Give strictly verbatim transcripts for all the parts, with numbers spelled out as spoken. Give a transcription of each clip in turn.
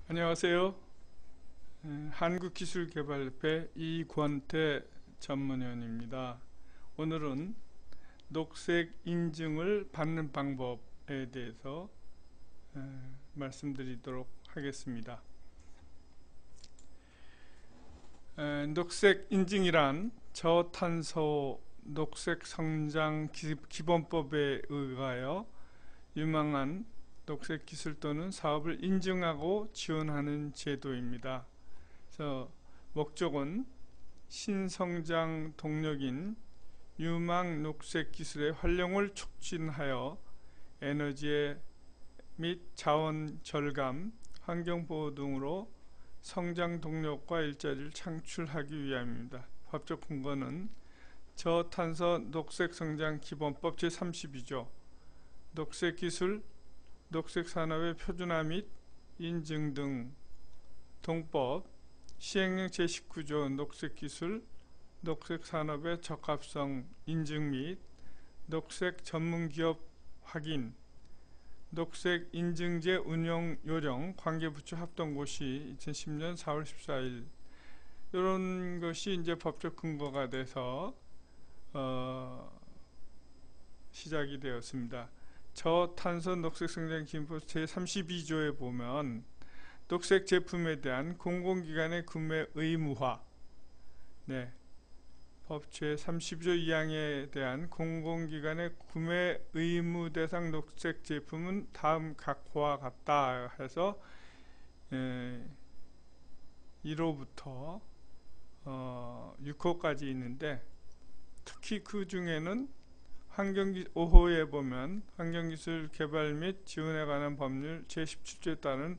안녕하세요. 한국기술개발협회 이권태 전문위원입니다. 오늘은 녹색 인증을 받는 방법에 대해서 말씀드리도록 하겠습니다. 녹색 인증이란 저탄소 녹색 성장 기본법에 의하여 유망한 녹색 기술 또는 사업을 인증하고 지원하는 제도입니다. 그래서 목적은 신성장 동력인 유망 녹색 기술의 활용을 촉진하여 에너지 및 자원 절감, 환경보호 등으로 성장 동력과 일자리를 창출하기 위함입니다. 법적 근거는 저탄소 녹색 성장 기본법 제삼십이 조, 녹색 기술 녹색 산업의 표준화 및 인증 등 동법, 시행령 제십구 조 녹색 기술, 녹색 산업의 적합성 인증 및 녹색 전문기업 확인, 녹색 인증제 운영 요령 관계부처 합동고시 이천십 년 사월 십사일 이런 것이 이제 법적 근거가 돼서 어, 시작이 되었습니다. 저탄소 녹색 성장 기본법 제삼십이 조에 보면 녹색 제품에 대한 공공기관의 구매 의무화, 네, 법 제삼십이 조 이 항에 대한 공공기관의 구매 의무 대상 녹색 제품은 다음 각호와 같다 해서 에, 일 호부터 어, 육 호까지 있는데, 특히 그 중에는 환경기, 오 호에 보면 환경기술 개발 및 지원에 관한 법률 제십칠 조에 따른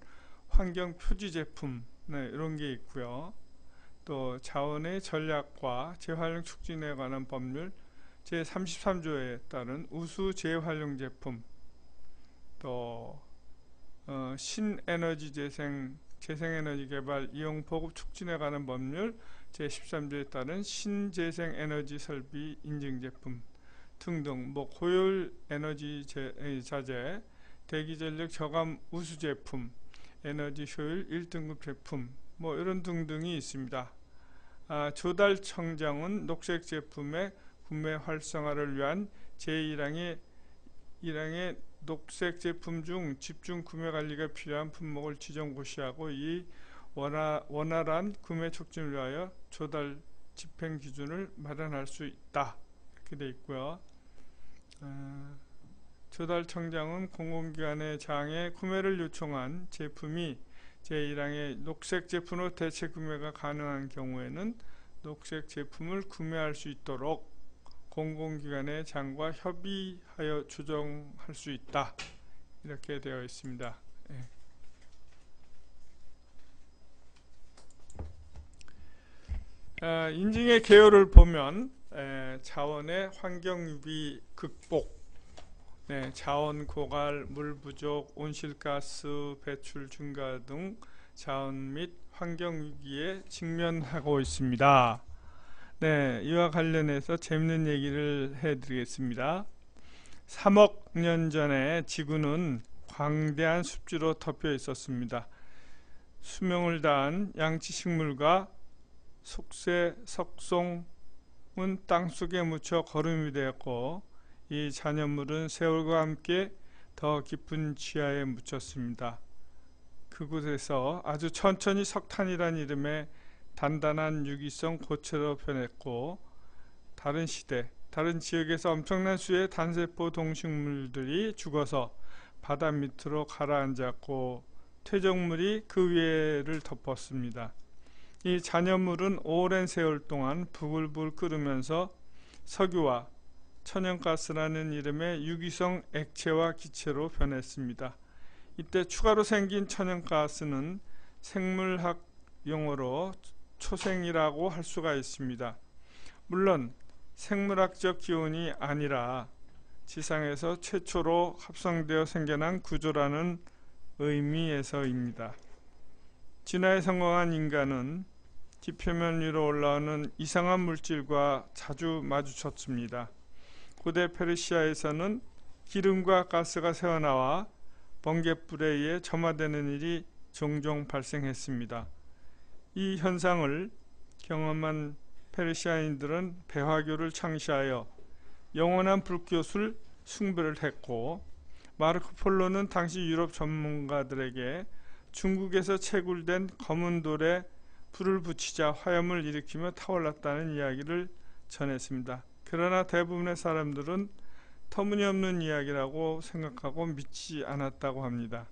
환경표지제품, 네, 이런 게 있고요. 또 자원의 전략과 재활용 촉진에 관한 법률 제삼십삼 조에 따른 우수 재활용 제품, 또 어, 신에너지 재생, 재생에너지 개발 이용 보급 촉진에 관한 법률 제십삼 조에 따른 신재생에너지 설비 인증제품 등등, 뭐 고효율 에너지 제, 자재, 대기전력 저감 우수 제품, 에너지 효율 일 등급 제품, 뭐 이런 등등이 있습니다. 아, 조달청장은 녹색 제품의 구매 활성화를 위한 제일 항의 일 항의 녹색 제품 중 집중 구매 관리가 필요한 품목을 지정 고시하고 이 원활, 원활한 구매 촉진을 위하여 조달 집행 기준을 마련할 수 있다, 이렇게 되어 있고요. 어, 조달청장은 공공기관의 장에 구매를 요청한 제품이 제일 항의 녹색 제품으로 대체 구매가 가능한 경우에는 녹색 제품을 구매할 수 있도록 공공기관의 장과 협의하여 조정할 수 있다, 이렇게 되어 있습니다. 예. 아, 인증의 개요를 보면 에, 자원의 환경유기 극복, 네, 자원 고갈, 물 부족, 온실가스 배출 증가 등 자원 및 환경위기에 직면하고 있습니다. 네, 이와 관련해서 재밌는 얘기를 해드리겠습니다. 삼억 년 전에 지구는 광대한 습지로 덮여 있었습니다. 수명을 다한 양치식물과 속세, 석송 은 땅속에 묻혀 거름이 되었고, 이 잔여물은 세월과 함께 더 깊은 지하에 묻혔습니다. 그곳에서 아주 천천히 석탄이란 이름의 단단한 유기성 고체로 변했고, 다른 시대, 다른 지역에서 엄청난 수의 단세포 동식물들이 죽어서 바다 밑으로 가라앉았고 퇴적물이 그 위를 덮었습니다. 이 잔여물은 오랜 세월 동안 부글부글 끓으면서 석유와 천연가스라는 이름의 유기성 액체와 기체로 변했습니다. 이때 추가로 생긴 천연가스는 생물학 용어로 초생이라고 할 수가 있습니다. 물론 생물학적 기원이 아니라 지상에서 최초로 합성되어 생겨난 구조라는 의미에서입니다. 진화에 성공한 인간은 지표면 위로 올라오는 이상한 물질과 자주 마주쳤습니다. 고대 페르시아에서는 기름과 가스가 새어나와 번갯불에 의해 점화되는 일이 종종 발생했습니다. 이 현상을 경험한 페르시아인들은 배화교를 창시하여 영원한 불교술 숭배를 했고, 마르코 폴로는 당시 유럽 전문가들에게 중국에서 채굴된 검은 돌에 불을 붙이자 화염을 일으키며 타올랐다는 이야기를 전했습니다. 그러나 대부분의 사람들은 터무니없는 이야기라고 생각하고 믿지 않았다고 합니다.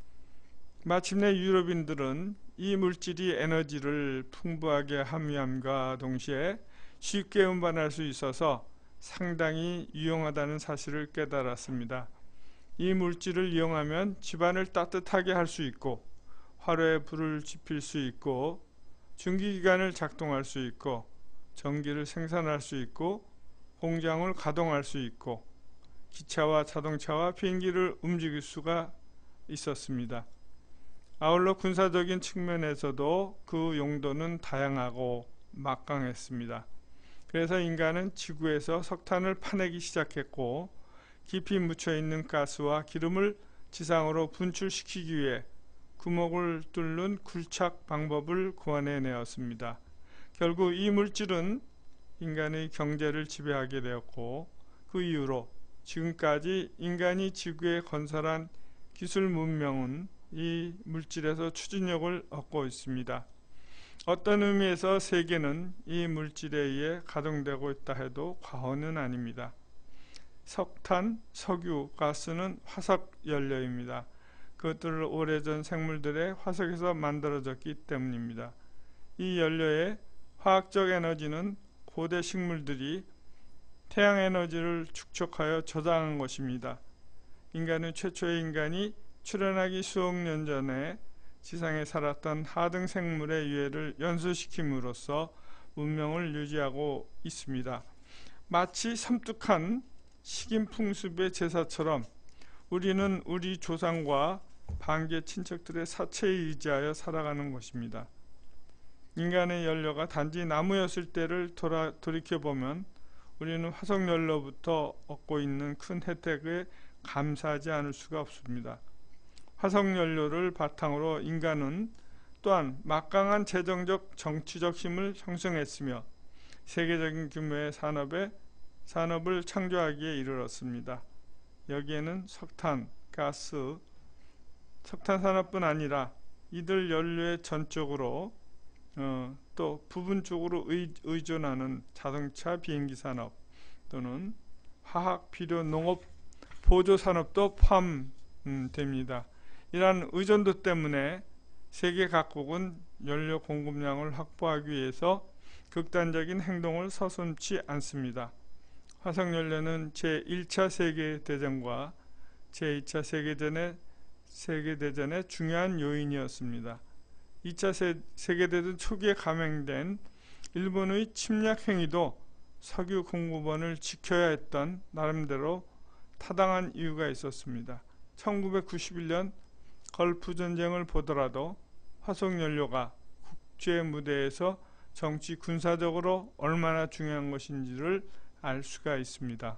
마침내 유럽인들은 이 물질이 에너지를 풍부하게 함유함과 동시에 쉽게 운반할 수 있어서 상당히 유용하다는 사실을 깨달았습니다. 이 물질을 이용하면 집안을 따뜻하게 할 수 있고, 화로에 불을 지필 수 있고, 증기기관을 작동할 수 있고, 전기를 생산할 수 있고, 공장을 가동할 수 있고, 기차와 자동차와 비행기를 움직일 수가 있었습니다. 아울러 군사적인 측면에서도 그 용도는 다양하고 막강했습니다. 그래서 인간은 지구에서 석탄을 파내기 시작했고, 깊이 묻혀있는 가스와 기름을 지상으로 분출시키기 위해 구멍을 뚫는 굴착 방법을 고안해내었습니다. 결국 이 물질은 인간의 경제를 지배하게 되었고, 그 이후로 지금까지 인간이 지구에 건설한 기술 문명은 이 물질에서 추진력을 얻고 있습니다. 어떤 의미에서 세계는 이 물질에 의해 가동되고 있다 해도 과언은 아닙니다. 석탄, 석유, 가스는 화석 연료입니다. 그것들은 오래전 생물들의 화석에서 만들어졌기 때문입니다. 이 연료의 화학적 에너지는 고대 식물들이 태양 에너지를 축적하여 저장한 것입니다. 인간은 최초의 인간이 출현하기 수억 년 전에 지상에 살았던 하등 생물의 유해를 연소시킴으로써 문명을 유지하고 있습니다. 마치 섬뜩한 식인풍습의 제사처럼 우리는 우리 조상과 반계 친척들의 사체에 의지하여 살아가는 것입니다. 인간의 연료가 단지 나무였을 때를 돌아, 돌이켜보면 우리는 화석연료부터 얻고 있는 큰 혜택에 감사하지 않을 수가 없습니다. 화석연료를 바탕으로 인간은 또한 막강한 재정적 정치적 힘을 형성했으며 세계적인 규모의 산업에, 산업을 창조하기에 이르렀습니다. 여기에는 석탄, 가스, 석탄 산업뿐 아니라 이들 연료에 전적으로 어, 또 부분적으로 의, 의존하는 자동차, 비행기 산업 또는 화학, 비료, 농업, 보조 산업도 포함됩니다. 이러한 의존도 때문에 세계 각국은 연료 공급량을 확보하기 위해서 극단적인 행동을 서슴지 않습니다. 화석연료는 제일 차 세계대전과 제이 차 세계대전의, 세계대전의 중요한 요인이었습니다. 이 차 세계대전 초기에 감행된 일본의 침략 행위도 석유 공급원을 지켜야 했던 나름대로 타당한 이유가 있었습니다. 천구백구십일 년 걸프 전쟁을 보더라도 화석연료가 국제 무대에서 정치 군사적으로 얼마나 중요한 것인지를 알 수가 있습니다.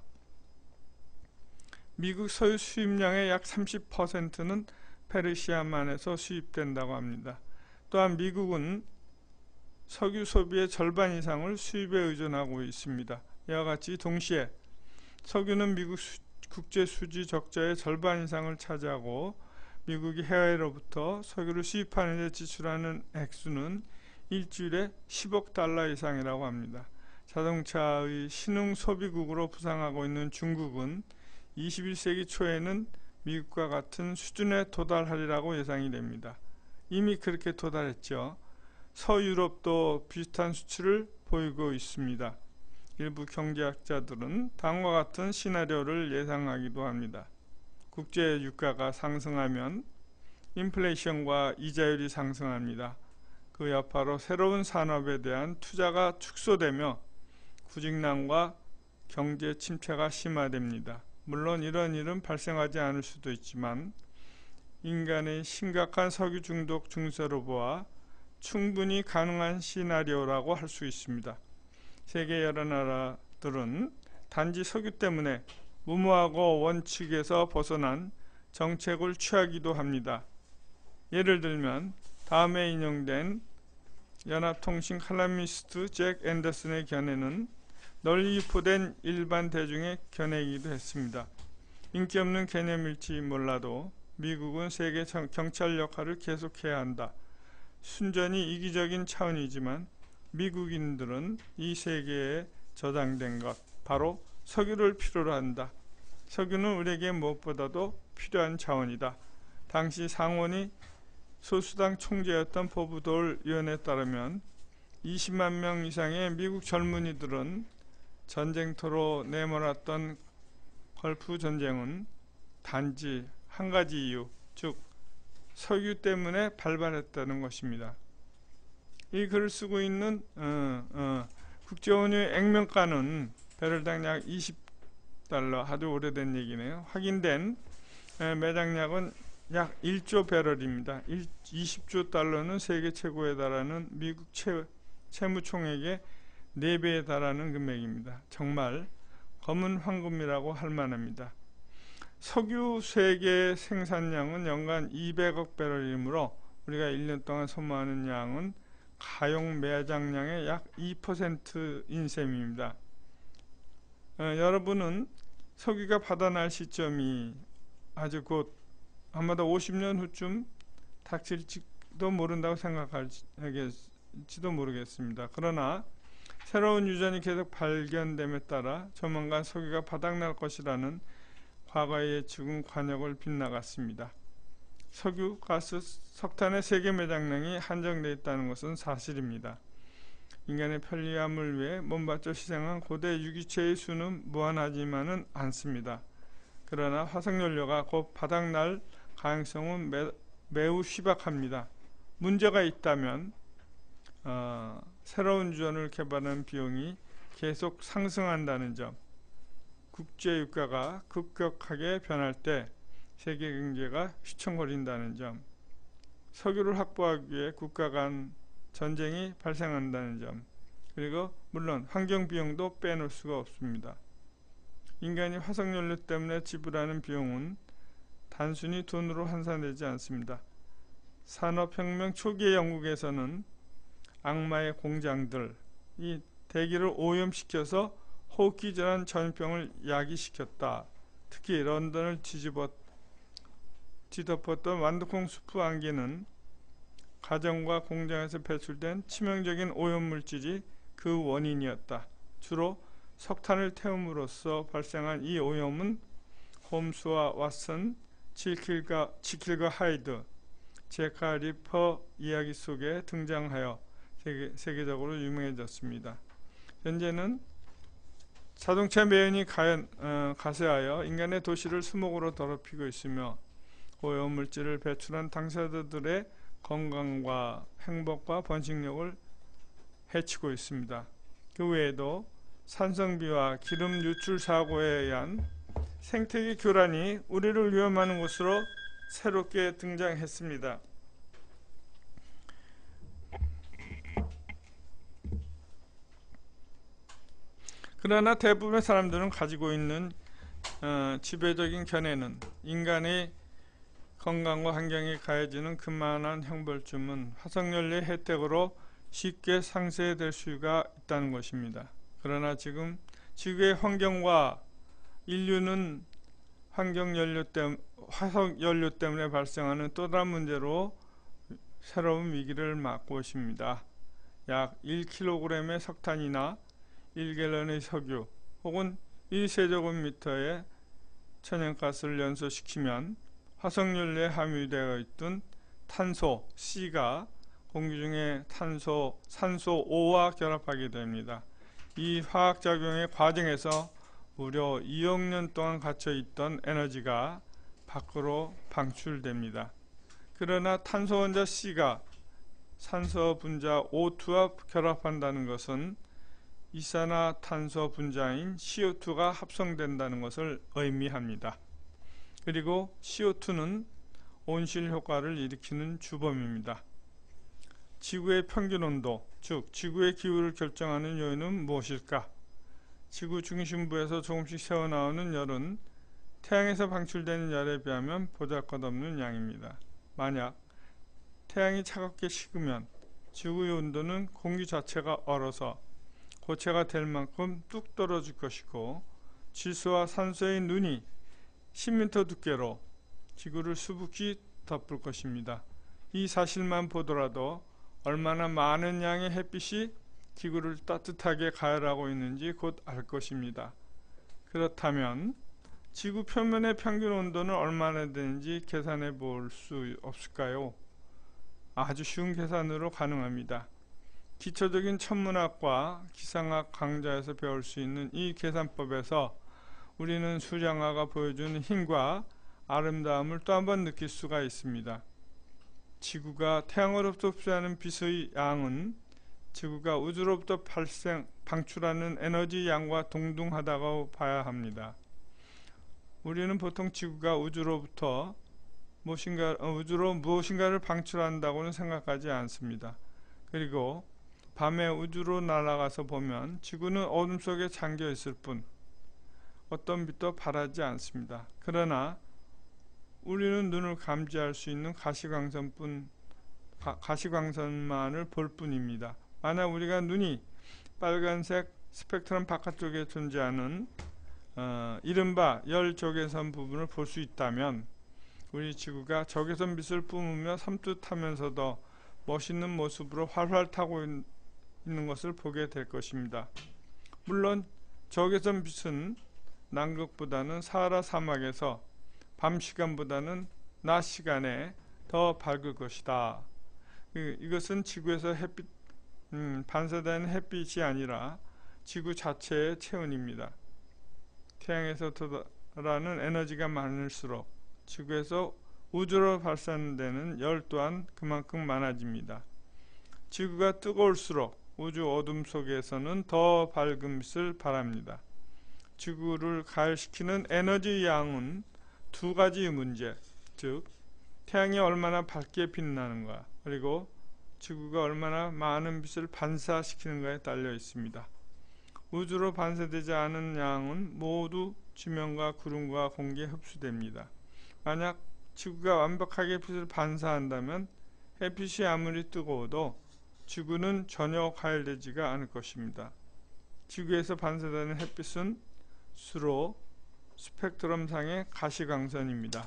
미국 석유 수입량의 약 삼십 퍼센트는 페르시아만에서 수입된다고 합니다. 또한 미국은 석유 소비의 절반 이상을 수입에 의존하고 있습니다. 이와 같이 동시에 석유는 미국 수, 국제 수지 적자의 절반 이상을 차지하고 미국이 해외로부터 석유를 수입하는 데 지출하는 액수는 일주일에 십억 달러 이상이라고 합니다. 자동차의 신흥 소비국으로 부상하고 있는 중국은 이십일 세기 초에는 미국과 같은 수준에 도달하리라고 예상이 됩니다. 이미 그렇게 도달했죠. 서유럽도 비슷한 수치를 보이고 있습니다. 일부 경제학자들은 다음과 같은 시나리오를 예상하기도 합니다. 국제 유가가 상승하면 인플레이션과 이자율이 상승합니다. 그 여파로 새로운 산업에 대한 투자가 축소되며 구직난과 경제 침체가 심화됩니다. 물론 이런 일은 발생하지 않을 수도 있지만 인간의 심각한 석유 중독 증세로 보아 충분히 가능한 시나리오라고 할 수 있습니다. 세계 여러 나라들은 단지 석유 때문에 무모하고 원칙에서 벗어난 정책을 취하기도 합니다. 예를 들면 다음에 인용된 연합통신 칼럼니스트 잭 앤더슨의 견해는 널리 유포된 일반 대중의 견해이기도 했습니다. 인기 없는 개념일지 몰라도 미국은 세계 경찰 역할을 계속해야 한다. 순전히 이기적인 차원이지만 미국인들은 이 세계에 저장된 것, 바로 석유를 필요로 한다. 석유는 우리에게 무엇보다도 필요한 자원이다. 당시 상원이 소수당 총재였던 보브돌 의원에 따르면 이십만 명 이상의 미국 젊은이들은 전쟁터로 내몰았던 걸프 전쟁은 단지 한 가지 이유, 즉 석유 때문에 발발했다는 것입니다. 이 글을 쓰고 있는 어, 어, 국제원유 액면가는 배럴당 약 이십 달러, 아주 오래된 얘기네요. 확인된 에, 매장량은 약 일조 배럴입니다. 이십조 달러는 세계 최고에 달하는 미국 채, 채무총액의 네 배에 달하는 금액입니다. 정말 검은 황금이라고 할 만합니다. 석유 세계 생산량은 연간 이백억 배럴이므로 우리가 일 년 동안 소모하는 양은 가용 매장량의 약 이 퍼센트인 셈입니다. 어, 여러분은 석유가 바다날 시점이 아주 곧 아마도 오십 년 후쯤 닥칠지도 모른다고 생각할지도 모르겠습니다. 그러나 새로운 유전이 계속 발견됨에 따라 조만간 석유가 바닥날 것이라는 과거의 예측은 관역을 빗나갔습니다. 석유, 가스, 석탄의 세계 매장량이 한정되어 있다는 것은 사실입니다. 인간의 편리함을 위해 몸바쳐 희생한 고대 유기체의 수는 무한하지만은 않습니다. 그러나 화석연료가 곧 바닥날 가능성은 매, 매우 희박합니다. 문제가 있다면 어, 새로운 유전을 개발하는 비용이 계속 상승한다는 점, 국제유가가 급격하게 변할 때 세계 경제가 휘청거린다는 점, 석유를 확보하기 위해 국가 간 전쟁이 발생한다는 점, 그리고 물론 환경비용도 빼놓을 수가 없습니다. 인간이 화석연료 때문에 지불하는 비용은 단순히 돈으로 환산되지 않습니다. 산업혁명 초기의 영국에서는 악마의 공장들, 이 대기를 오염시켜서 호흡기질환 전염병을 야기시켰다. 특히 런던을 뒤집어 뒤덮었던 완두콩 수프 안개는 가정과 공장에서 배출된 치명적인 오염물질이 그 원인이었다. 주로 석탄을 태움으로써 발생한 이 오염은 홈스와 왓슨, 지킬과, 지킬과 하이드, 제카 리퍼 이야기 속에 등장하여 세계, 세계적으로 유명해졌습니다. 현재는 자동차 매연이 가연, 어, 가세하여 인간의 도시를 수목으로 더럽히고 있으며 오염물질을 배출한 당사자들의 건강과 행복과 번식력을 해치고 있습니다. 그 외에도 산성비와 기름 유출 사고에 의한 생태계 교란이 우리를 위험하는 곳으로 새롭게 등장했습니다. 그러나 대부분의 사람들은 가지고 있는 어, 지배적인 견해는 인간의 건강과 환경에 가해지는 그만한 형벌쯤은 화석연료의 혜택으로 쉽게 상쇄될 수가 있다는 것입니다. 그러나 지금 지구의 환경과 인류는 환경연료 때문에, 화석연료 때문에 발생하는 또 다른 문제로 새로운 위기를 맞고 있습니다. 약 일 킬로그램의 석탄이나 일 갤런의 석유 혹은 일 세제곱미터의 천연가스를 연소시키면 화석연료에 함유되어 있던 탄소 C가 공기 중에 탄소, 산소 오와 결합하게 됩니다. 이 화학작용의 과정에서 무려 이억 년 동안 갇혀있던 에너지가 밖으로 방출됩니다. 그러나 탄소 원자 C가 산소 분자 오투와 결합한다는 것은 이산화탄소 분자인 씨오투가 합성된다는 것을 의미합니다. 그리고 씨오투는 온실 효과를 일으키는 주범입니다. 지구의 평균 온도, 즉 지구의 기후를 결정하는 요인은 무엇일까? 지구 중심부에서 조금씩 새어나오는 열은 태양에서 방출되는 열에 비하면 보잘것없는 양입니다. 만약 태양이 차갑게 식으면 지구의 온도는 공기 자체가 얼어서 고체가 될 만큼 뚝 떨어질 것이고, 질소와 산소의 눈이 십 미터 두께로 지구를 수북히 덮을 것입니다. 이 사실만 보더라도 얼마나 많은 양의 햇빛이 지구를 따뜻하게 가열하고 있는지 곧 알 것입니다. 그렇다면 지구 표면의 평균 온도는 얼마나 되는지 계산해 볼 수 없을까요? 아주 쉬운 계산으로 가능합니다. 기초적인 천문학과 기상학 강좌에서 배울 수 있는 이 계산법에서 우리는 수량화가 보여주는 힘과 아름다움을 또 한 번 느낄 수가 있습니다. 지구가 태양으로부터 흡수하는 빛의 양은 지구가 우주로부터 발생, 방출하는 에너지 양과 동등하다고 봐야 합니다. 우리는 보통 지구가 우주로부터 무엇인가, 어, 우주로 무엇인가를 방출한다고는 생각하지 않습니다. 그리고 밤에 우주로 날아가서 보면 지구는 어둠 속에 잠겨 있을 뿐 어떤 빛도 발하지 않습니다. 그러나 우리는 눈을 감지할 수 있는 가시광선뿐, 가, 가시광선만을 볼 뿐입니다. 만약 우리가 눈이 빨간색 스펙트럼 바깥쪽에 존재하는 어, 이른바 열 적외선 부분을 볼 수 있다면 우리 지구가 적외선 빛을 뿜으며 섬뜩하면서도 멋있는 모습으로 활활 타고 있는 것을 보게 될 것입니다. 물론 적외선 빛은 남극보다는 사하라 사막에서 밤 시간보다는 낮 시간에 더 밝을 것이다. 이것은 지구에서 햇빛, 음, 반사되는 햇빛이 아니라 지구 자체의 체온입니다. 태양에서 도달하는 에너지가 많을수록 지구에서 우주로 발산되는 열 또한 그만큼 많아집니다. 지구가 뜨거울수록 우주 어둠 속에서는 더 밝은 빛을 발합니다. 지구를 가열시키는 에너지 양은 두 가지 문제, 즉 태양이 얼마나 밝게 빛나는가, 그리고 지구가 얼마나 많은 빛을 반사시키는가에 달려 있습니다. 우주로 반사되지 않은 양은 모두 지면과 구름과 공기에 흡수됩니다. 만약 지구가 완벽하게 빛을 반사한다면 햇빛이 아무리 뜨거워도 지구는 전혀 가열되지가 않을 것입니다. 지구에서 반사되는 햇빛은 주로 스펙트럼상의 가시광선입니다.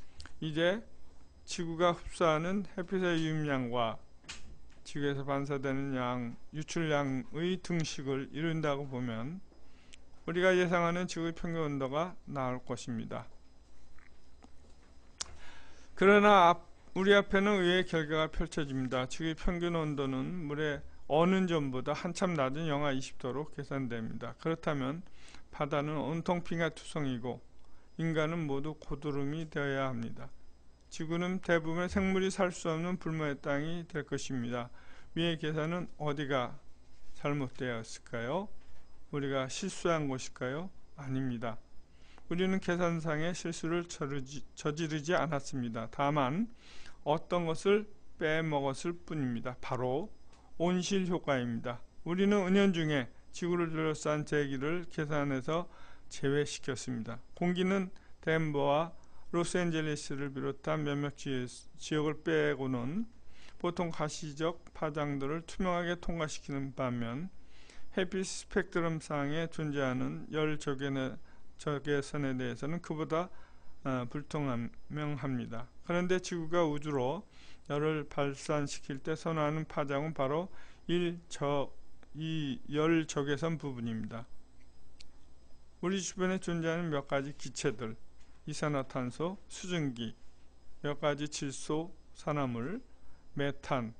이제 지구가 흡수하는 햇빛의 유입량과 지구에서 반사되는 양, 유출량의 등식을 이룬다고 보면 우리가 예상하는 지구의 평균 온도가 나올 것입니다. 그러나 앞, 우리 앞에는 의외의 결과가 펼쳐집니다. 지구의 평균 온도는 물의 어느 점보다 한참 낮은 영하 이십 도로 계산됩니다. 그렇다면 바다는 온통 빙하 투성이고 인간은 모두 고드름이 되어야 합니다. 지구는 대부분의 생물이 살 수 없는 불모의 땅이 될 것입니다. 위의 계산은 어디가 잘못되었을까요? 우리가 실수한 것일까요? 아닙니다. 우리는 계산상의 실수를 저르지, 저지르지 않았습니다. 다만 어떤 것을 빼먹었을 뿐입니다. 바로 온실 효과입니다. 우리는 은연중에 지구를 둘러싼 대기를 계산해서 제외시켰습니다. 공기는 덴버와 로스앤젤레스를 비롯한 몇몇 지역을 빼고는 보통 가시적 파장들을 투명하게 통과시키는 반면 햇빛 스펙트럼상에 존재하는 열 적외선에 대해서는 그보다 어, 불투명합니다. 그런데 지구가 우주로 열을 발산시킬 때 선호하는 파장은 바로 일 적, 이 열 적외선 부분입니다. 우리 주변에 존재하는 몇 가지 기체들, 이산화탄소, 수증기, 몇 가지 질소, 산화물, 메탄,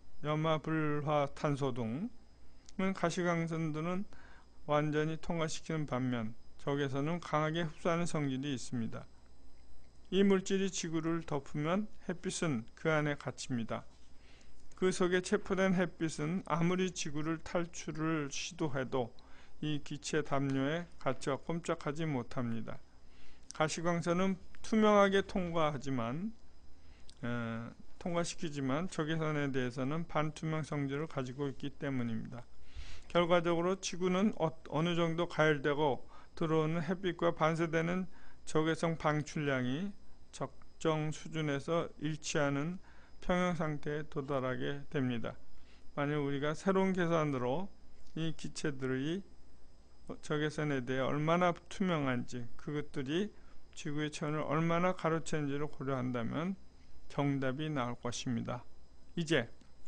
염화불화탄소 등은 가시광선들은 완전히 통과시키는 반면 적외선은 강하게 흡수하는 성질이 있습니다. 이 물질이 지구를 덮으면 햇빛은 그 안에 갇힙니다. 그 속에 체포된 햇빛은 아무리 지구를 탈출을 시도해도 이 기체 담요에 갇혀 꼼짝하지 못합니다. 가시광선은 투명하게 통과하지만 에, 통과시키지만 적외선에 대해서는 반투명 성질을 가지고 있기 때문입니다. 결과적으로 지구는 어, 어느 정도 가열되고 들어오는 햇빛과 반사되는 적외선 방출량이 적정 수준에서 일치하는 평형 상태에 도달하게 됩니다. 만약 우리가 새로운 계산으로 이 기체들의 적외선에 대해 얼마나 투명한지, 그것들이 지구의 체온을 얼마나 가로채는지를 고려한다면 정답이 나올 것입니다. 이제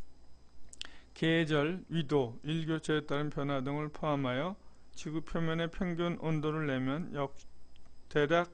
계절, 위도, 일교차에 따른 변화 등을 포함하여 지구 표면의 평균 온도를 내면 역 대략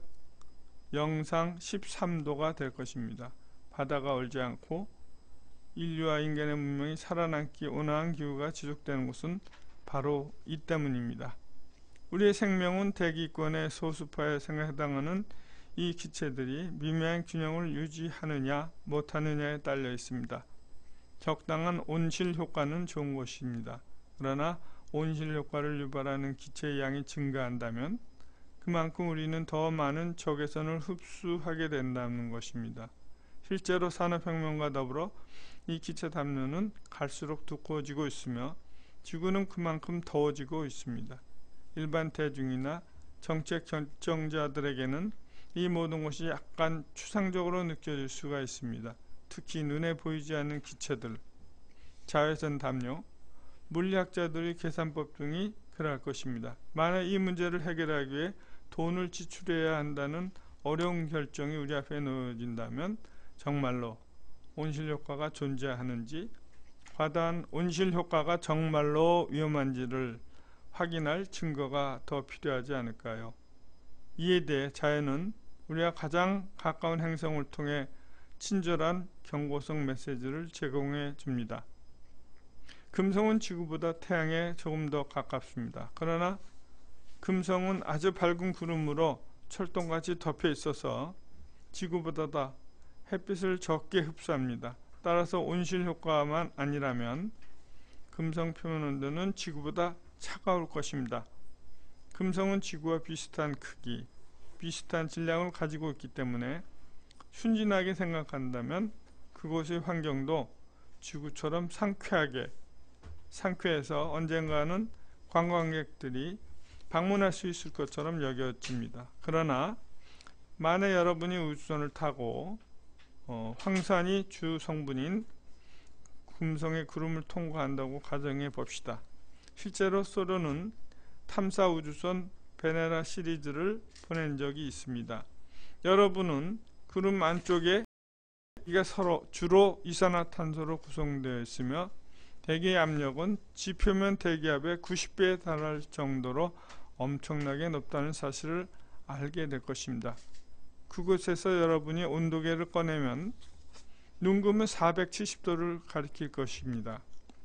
영상 십삼 도가 될 것입니다. 바다가 얼지 않고 인류와 인간의 문명이 살아남기 온화한 기후가 지속되는 것은 바로 이 때문입니다. 우리의 생명은 대기권의 소수파에 해당하는 이 기체들이 미묘한 균형을 유지하느냐 못하느냐에 딸려 있습니다. 적당한 온실 효과는 좋은 것입니다. 그러나 온실 효과를 유발하는 기체의 양이 증가한다면 그만큼 우리는 더 많은 적외선을 흡수하게 된다는 것입니다. 실제로 산업혁명과 더불어 이 기체 담요는 갈수록 두꺼워지고 있으며 지구는 그만큼 더워지고 있습니다. 일반 대중이나 정책 결정자들에게는 이 모든 것이 약간 추상적으로 느껴질 수가 있습니다. 특히 눈에 보이지 않는 기체들, 자외선 담요, 물리학자들의 계산법 등이 그럴 것입니다. 만약 이 문제를 해결하기 위해 돈을 지출해야 한다는 어려운 결정이 우리 앞에 놓여진다면 정말로 온실효과가 존재하는지, 과다한 온실효과가 정말로 위험한지를 확인할 증거가 더 필요하지 않을까요? 이에 대해 자연은 우리가 가장 가까운 행성을 통해 친절한 경고성 메시지를 제공해 줍니다. 금성은 지구보다 태양에 조금 더 가깝습니다. 그러나 금성은 아주 밝은 구름으로 철동같이 덮여 있어서 지구보다 햇빛을 적게 흡수합니다. 따라서 온실 효과만 아니라면 금성 표면 온도는 지구보다 차가울 것입니다. 금성은 지구와 비슷한 크기, 비슷한 질량을 가지고 있기 때문에 순진하게 생각한다면 그곳의 환경도 지구처럼 상쾌하게 상쾌해서 언젠가는 관광객들이 방문할 수 있을 것처럼 여겨집니다. 그러나 만약 여러분이 우주선을 타고 어, 황산이 주 성분인 금성의 구름을 통과한다고 가정해 봅시다. 실제로 소련은 탐사 우주선 베네라 시리즈를 보낸 적이 있습니다. 여러분은 구름 안쪽에 이가 서로 주로 이산화탄소로 구성되어 있으며 대기의 압력은 지표면 대기압의 구십 배에 달할 정도로 엄청나게 높다는 사실을 알게 될 것입니다. 그곳에서 여러분이 온도계를 꺼내면 눈금은 사백칠십 도를 가리킬 것입니다.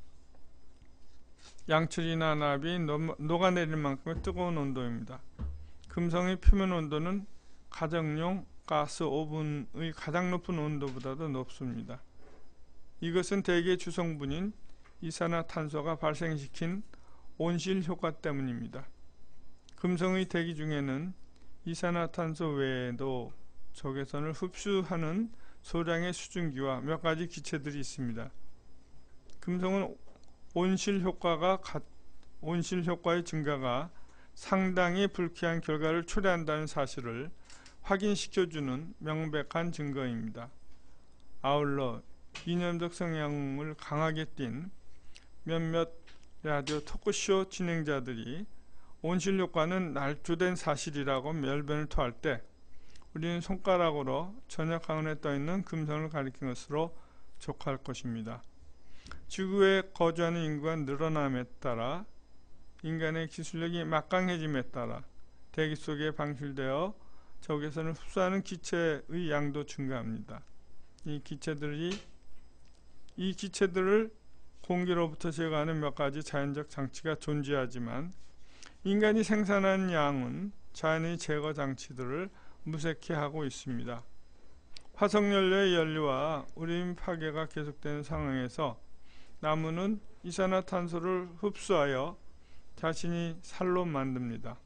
양철이나 납이 녹아내릴 만큼의 뜨거운 온도입니다. 금성의 표면 온도는 가정용 가스 오븐의 가장 높은 온도보다도 높습니다. 이것은 대기의 주성분인 이산화탄소가 발생시킨 온실 효과 때문입니다. 금성의 대기 중에는 이산화탄소 외에도 적외선을 흡수하는 소량의 수증기와 몇 가지 기체들이 있습니다. 금성은 온실 효과가 온실 효과의 증가가 상당히 불쾌한 결과를 초래한다는 사실을 확인시켜주는 명백한 증거입니다. 아울러 이념적 성향을 강하게 띤 몇몇 라디오 토크쇼 진행자들이 온실 효과는 날조된 사실이라고 멸변을 토할 때 우리는 손가락으로 저녁 하늘에 떠있는 금성을 가리킨 것으로 족할 것입니다. 지구에 거주하는 인구가 늘어남에 따라 인간의 기술력이 막강해짐에 따라 대기 속에 방출되어 적외선을 흡수하는 기체의 양도 증가합니다. 이 기체들이 이 기체들을 공기로부터 제거하는 몇 가지 자연적 장치가 존재하지만 인간이 생산하는 양은 자연의 제거 장치들을 무색해 하고 있습니다. 화석연료의 연료와 우림 파괴가 계속되는 상황에서 나무는 이산화탄소를 흡수하여 자신이 살로 만듭니다.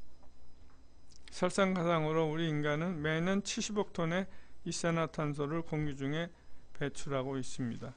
설상가상으로 우리 인간은 매년 칠십억 톤의 이산화탄소를 공기 중에 배출하고 있습니다.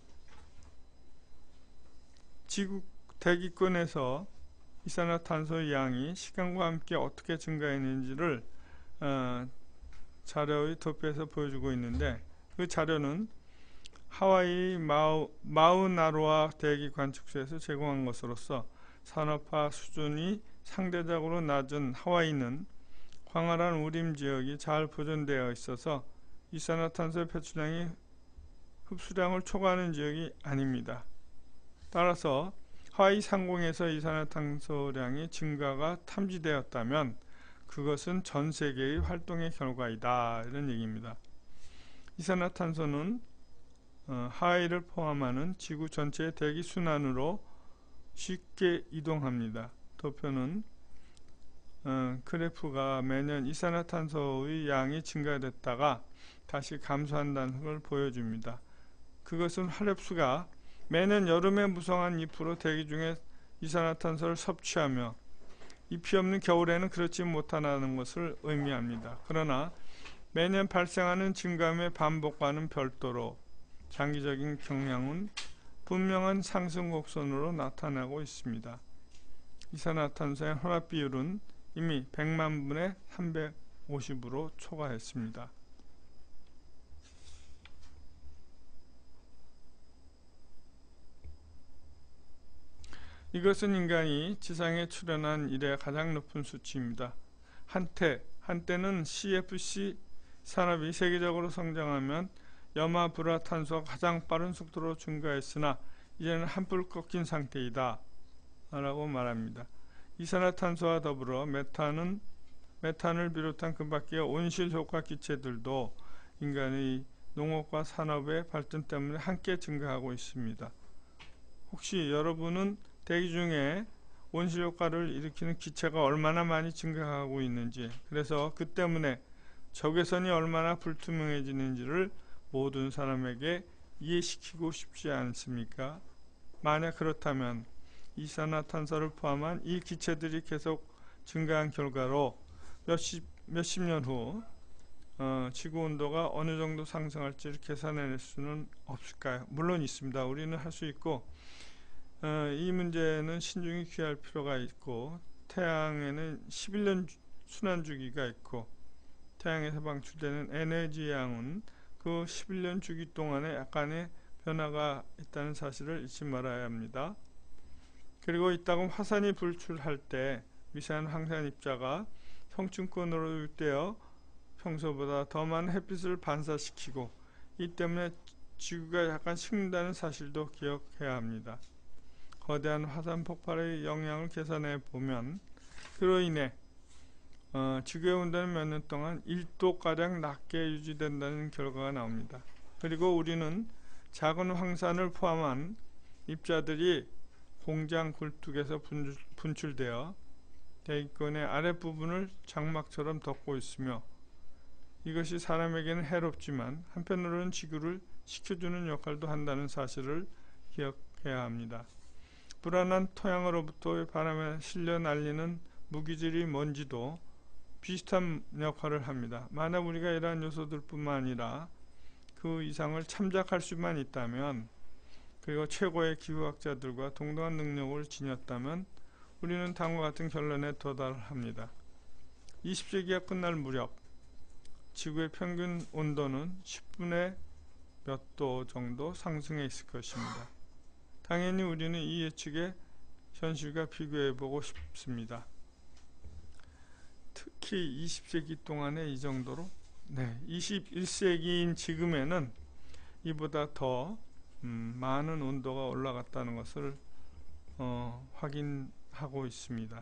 지구 대기권에서 이산화탄소의 양이 시간과 함께 어떻게 증가했는지를 어, 자료의 도표에서 보여주고 있는데 그 자료는 하와이 마우, 마우나로아 대기 관측소에서 제공한 것으로서 산업화 수준이 상대적으로 낮은 하와이는 광활한 우림 지역이 잘 보존되어 있어서 이산화탄소 배출량이 흡수량을 초과하는 지역이 아닙니다. 따라서 하와이 상공에서 이산화탄소량의 증가가 탐지되었다면 그것은 전 세계의 활동의 결과이다, 이런 얘기입니다. 이산화탄소는 어, 하와이를 포함하는 지구 전체의 대기 순환으로 쉽게 이동합니다. 도표는 어, 그래프가 매년 이산화탄소의 양이 증가됐다가 다시 감소한다는 걸 보여줍니다. 그것은 화렵수가 매년 여름에 무성한 잎으로 대기 중에 이산화탄소를 섭취하며 잎이 없는 겨울에는 그렇지 못하다는 것을 의미합니다. 그러나 매년 발생하는 증감의 반복과는 별도로 장기적인 경향은 분명한 상승 곡선으로 나타나고 있습니다. 이산화탄소의 혼합 비율은 이미 백만 분의 삼백오십으로 초과했습니다. 이것은 인간이 지상에 출현한 이래 가장 높은 수치입니다. 한때, 한때는 씨에프씨 산업이 세계적으로 성장하면 염화불화탄소가 가장 빠른 속도로 증가했으나 이제는 한풀 꺾인 상태이다 라고 말합니다. 이산화탄소와 더불어 메탄은, 메탄을 비롯한 그 밖의 온실효과 기체들도 인간의 농업과 산업의 발전 때문에 함께 증가하고 있습니다. 혹시 여러분은 대기 중에 온실효과를 일으키는 기체가 얼마나 많이 증가하고 있는지, 그래서 그 때문에 적외선이 얼마나 불투명해지는지를 모든 사람에게 이해시키고 싶지 않습니까? 만약 그렇다면 이산화탄소를 포함한 이 기체들이 계속 증가한 결과로 몇십, 몇십 년 후 어, 지구온도가 어느 정도 상승할지를 계산해낼 수는 없을까요? 물론 있습니다. 우리는 할 수 있고 어, 이 문제는 신중히 귀할 필요가 있고, 태양에는 십일 년 순환주기가 있고 태양에서 방출되는 에너지 양은 그 십일 년 주기 동안에 약간의 변화가 있다는 사실을 잊지 말아야 합니다. 그리고 이따금 화산이 불출할 때 미세한 황산 입자가 형층권으로 유입되어 평소보다 더 많은 햇빛을 반사시키고 이 때문에 지구가 약간 식는다는 사실도 기억해야 합니다. 거대한 화산 폭발의 영향을 계산해 보면 그로 인해 어, 지구의 온도는 몇 년 동안 일 도가량 낮게 유지된다는 결과가 나옵니다. 그리고 우리는 작은 황산을 포함한 입자들이 공장 굴뚝에서 분출되어 대기권의 아랫부분을 장막처럼 덮고 있으며 이것이 사람에게는 해롭지만 한편으로는 지구를 식혀주는 역할도 한다는 사실을 기억해야 합니다. 불안한 토양으로부터 바람에 실려 날리는 무기질의 먼지도 비슷한 역할을 합니다. 만약 우리가 이러한 요소들 뿐만 아니라 그 이상을 참작할 수만 있다면, 그리고 최고의 기후학자들과 동등한 능력을 지녔다면 우리는 다음과 같은 결론에 도달합니다. 이십 세기가 끝날 무렵 지구의 평균 온도는 십분의 몇 도 정도 상승해 있을 것입니다. 당연히 우리는 이 예측에 현실과 비교해보고 싶습니다. 특히 이십 세기 동안에 이 정도로, 네, 이십일 세기인 지금에는 이보다 더 음, 많은 온도가 올라갔다는 것을 어, 확인하고 있습니다.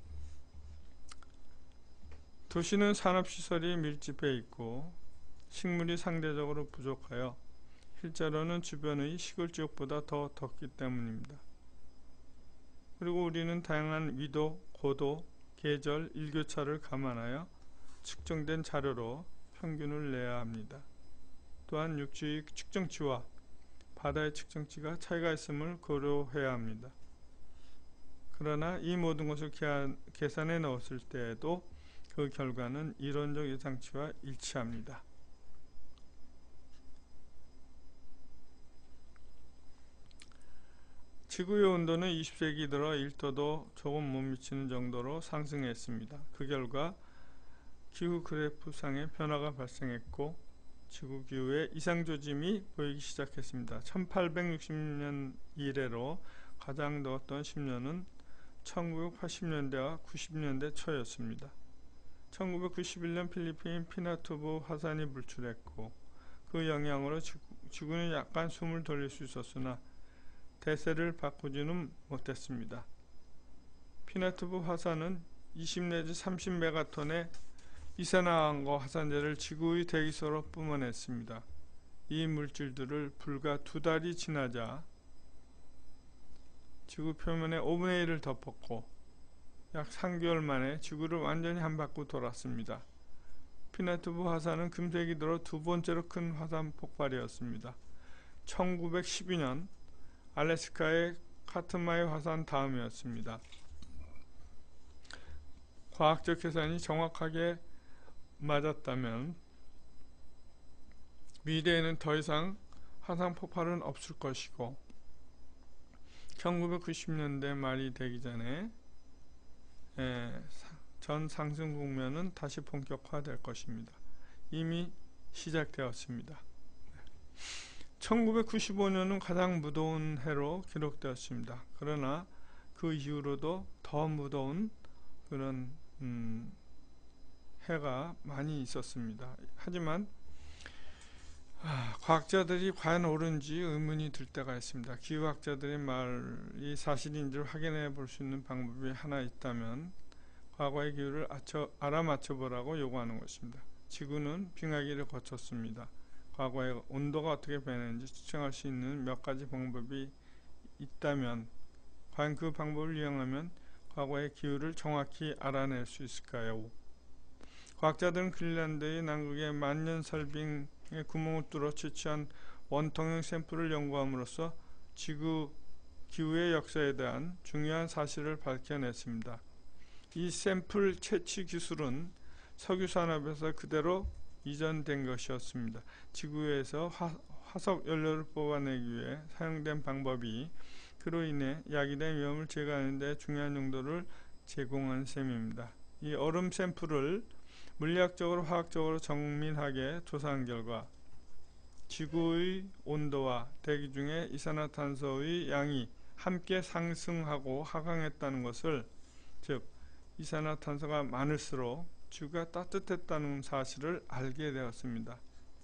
도시는 산업시설이 밀집해 있고 식물이 상대적으로 부족하여 실제로는 주변의 시골 지역보다 더 덥기 때문입니다. 그리고 우리는 다양한 위도, 고도, 계절, 일교차를 감안하여 측정된 자료로 평균을 내야 합니다. 또한 육지의 측정치와 바다의 측정치가 차이가 있음을 고려해야 합니다. 그러나 이 모든 것을 계산해 넣었을 때에도 그 결과는 이론적 예상치와 일치합니다. 지구의 온도는 이십 세기 들어 일 도도 조금 못 미치는 정도로 상승했습니다. 그 결과 기후 그래프상의 변화가 발생했고 지구 기후에 이상 조짐이 보이기 시작했습니다. 천팔백육십 년 이래로 가장 더웠던 십 년은 천구백팔십 년대와 구십 년대 초였습니다. 천구백구십일 년 필리핀 피나투보 화산이 불출했고 그 영향으로 지구는 약간 숨을 돌릴 수 있었으나 대세를 바꾸지는 못했습니다. 피나투보 화산은 이십 내지 삼십 메가톤의 이산화황과 화산재를 지구의 대기속으로 뿜어냈습니다. 이 물질들을 불과 두 달이 지나자 지구 표면의 오분의 일을 덮었고 약 삼 개월 만에 지구를 완전히 한 바퀴 돌았습니다. 피나투보 화산은 금세기 들어 두 번째로 큰 화산 폭발이었습니다. 천구백십이 년 알래스카의 카트마이 화산 다음이었습니다. 과학적 계산이 정확하게 맞았다면 미래에는 더 이상 화산 폭발은 없을 것이고 천구백구십 년대 말이 되기 전에 에, 전 상승 국면은 다시 본격화될 것입니다. 이미 시작되었습니다. 천구백구십오 년은 가장 무더운 해로 기록되었습니다. 그러나 그 이후로도 더 무더운 그런 음, 해가 많이 있었습니다. 하지만 아, 과학자들이 과연 옳은지 의문이 들 때가 있습니다. 기후학자들의 말이 사실인지를 확인해 볼 수 있는 방법이 하나 있다면 과거의 기후를 아쳐, 알아맞혀 보라고 요구하는 것입니다. 지구는 빙하기를 거쳤습니다. 과거의 온도가 어떻게 변했는지 추정할 수 있는 몇 가지 방법이 있다면 과연 그 방법을 이용하면 과거의 기후를 정확히 알아낼 수 있을까요? 과학자들은 그린란드의 남극의 만년설빙 구멍을 뚫어 채취한 원통형 샘플을 연구함으로써 지구 기후의 역사에 대한 중요한 사실을 밝혀냈습니다. 이 샘플 채취 기술은 석유산업에서 그대로 이전된 것이었습니다. 지구에서 화, 화석 연료를 뽑아내기 위해 사용된 방법이 그로 인해 야기된 위험을 제거하는 데 중요한 용도를 제공한 셈입니다. 이 얼음 샘플을 물리학적으로 화학적으로 정밀하게 조사한 결과 지구의 온도와 대기 중에 이산화탄소의 양이 함께 상승하고 하강했다는 것을, 즉 이산화탄소가 많을수록 지구가 따뜻했다는 사실을 알게 되었습니다.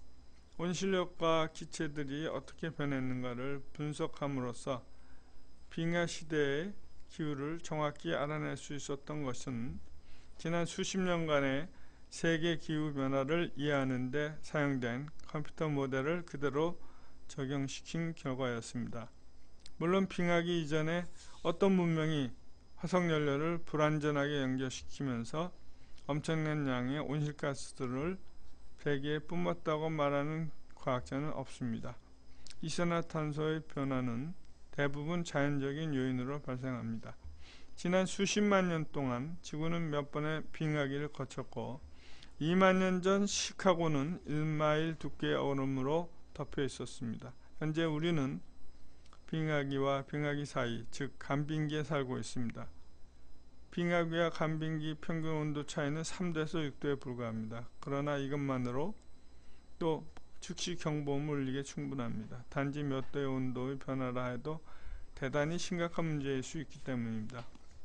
온실력과 기체들이 어떻게 변했는가를 분석함으로써 빙하 시대의 기후를 정확히 알아낼 수 있었던 것은 지난 수십 년간의 세계 기후 변화를 이해하는 데 사용된 컴퓨터 모델을 그대로 적용시킨 결과였습니다. 물론 빙하기 이전에 어떤 문명이 화석연료를 불완전하게 연결시키면서 엄청난 양의 온실가스들을 대기에 뿜었다고 말하는 과학자는 없습니다. 이산화탄소의 변화는 대부분 자연적인 요인으로 발생합니다. 지난 수십만 년 동안 지구는 몇 번의 빙하기를 거쳤고 이만 년 전 시카고는 일 마일 두께의 얼음으로 덮여 있었습니다. 현재 우리는 빙하기와 빙하기 사이, 즉 간빙기에 살고 있습니다. 빙하기와 간빙기 평균 온도 차이는 삼 도에서 육 도에 불과합니다. 그러나 이것만으로 또 즉시 경보음을 울리게 충분합니다. 단지 몇 도의 온도의 변화라 해도 대단히 심각한 문제일 수 있기 때문입니다.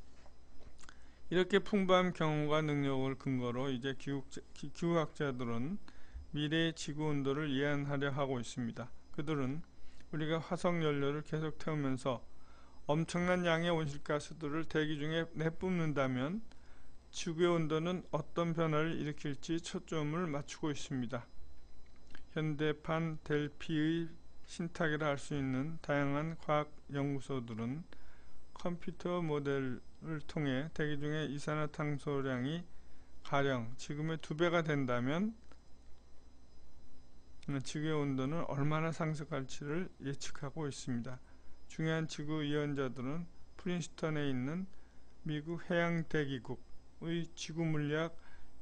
이렇게 풍부한 경험과 능력을 근거로 이제 기후학자, 기후학자들은 미래의 지구 온도를 예언하려 하고 있습니다. 그들은 우리가 화석연료를 계속 태우면서 엄청난 양의 온실가스들을 대기 중에 내뿜는다면 지구의 온도는 어떤 변화를 일으킬지 초점을 맞추고 있습니다. 현대판 델피의 신탁이라 할 수 있는 다양한 과학 연구소들은 컴퓨터 모델을 통해 대기 중에 이산화탄소량이 가령 지금의 두 배가 된다면 지구의 온도는 얼마나 상승할지를 예측하고 있습니다. 중요한 지구 예언자들은 프린스턴에 있는 미국 해양대기국의 지구물리학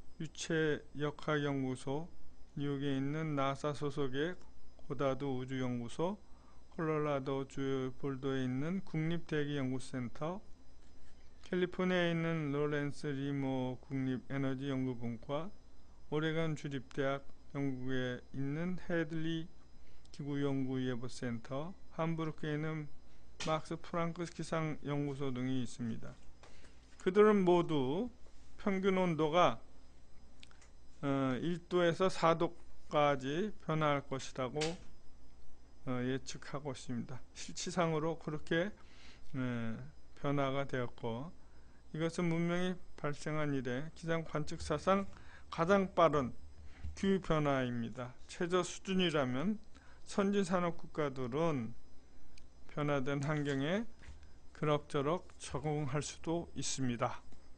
유체역학연구소, 뉴욕에 있는 나사 소속의 고다드 우주연구소, 콜로라도주 볼도에 있는 국립대기연구센터, 캘리포니아에 있는 로렌스 리모 국립에너지연구분과, 오레곤 주립대학 영국에 있는 헤들리 기구연구예보센터, 함부르크에 있는 막스 프랑크 기상연구소 등이 있습니다. 그들은 모두 평균 온도가 어, 일 도에서 사 도까지 변화할 것이라고 어, 예측하고 있습니다. 실치상으로 그렇게 에, 변화가 되었고, 이것은 문명이 발생한 이래 기상 관측사상 가장 빠른 기후변화입니다. 최저 수준이라면 선진산업 국가들은 변화된 환경에 그럭저럭 적응할 수도 있습니다.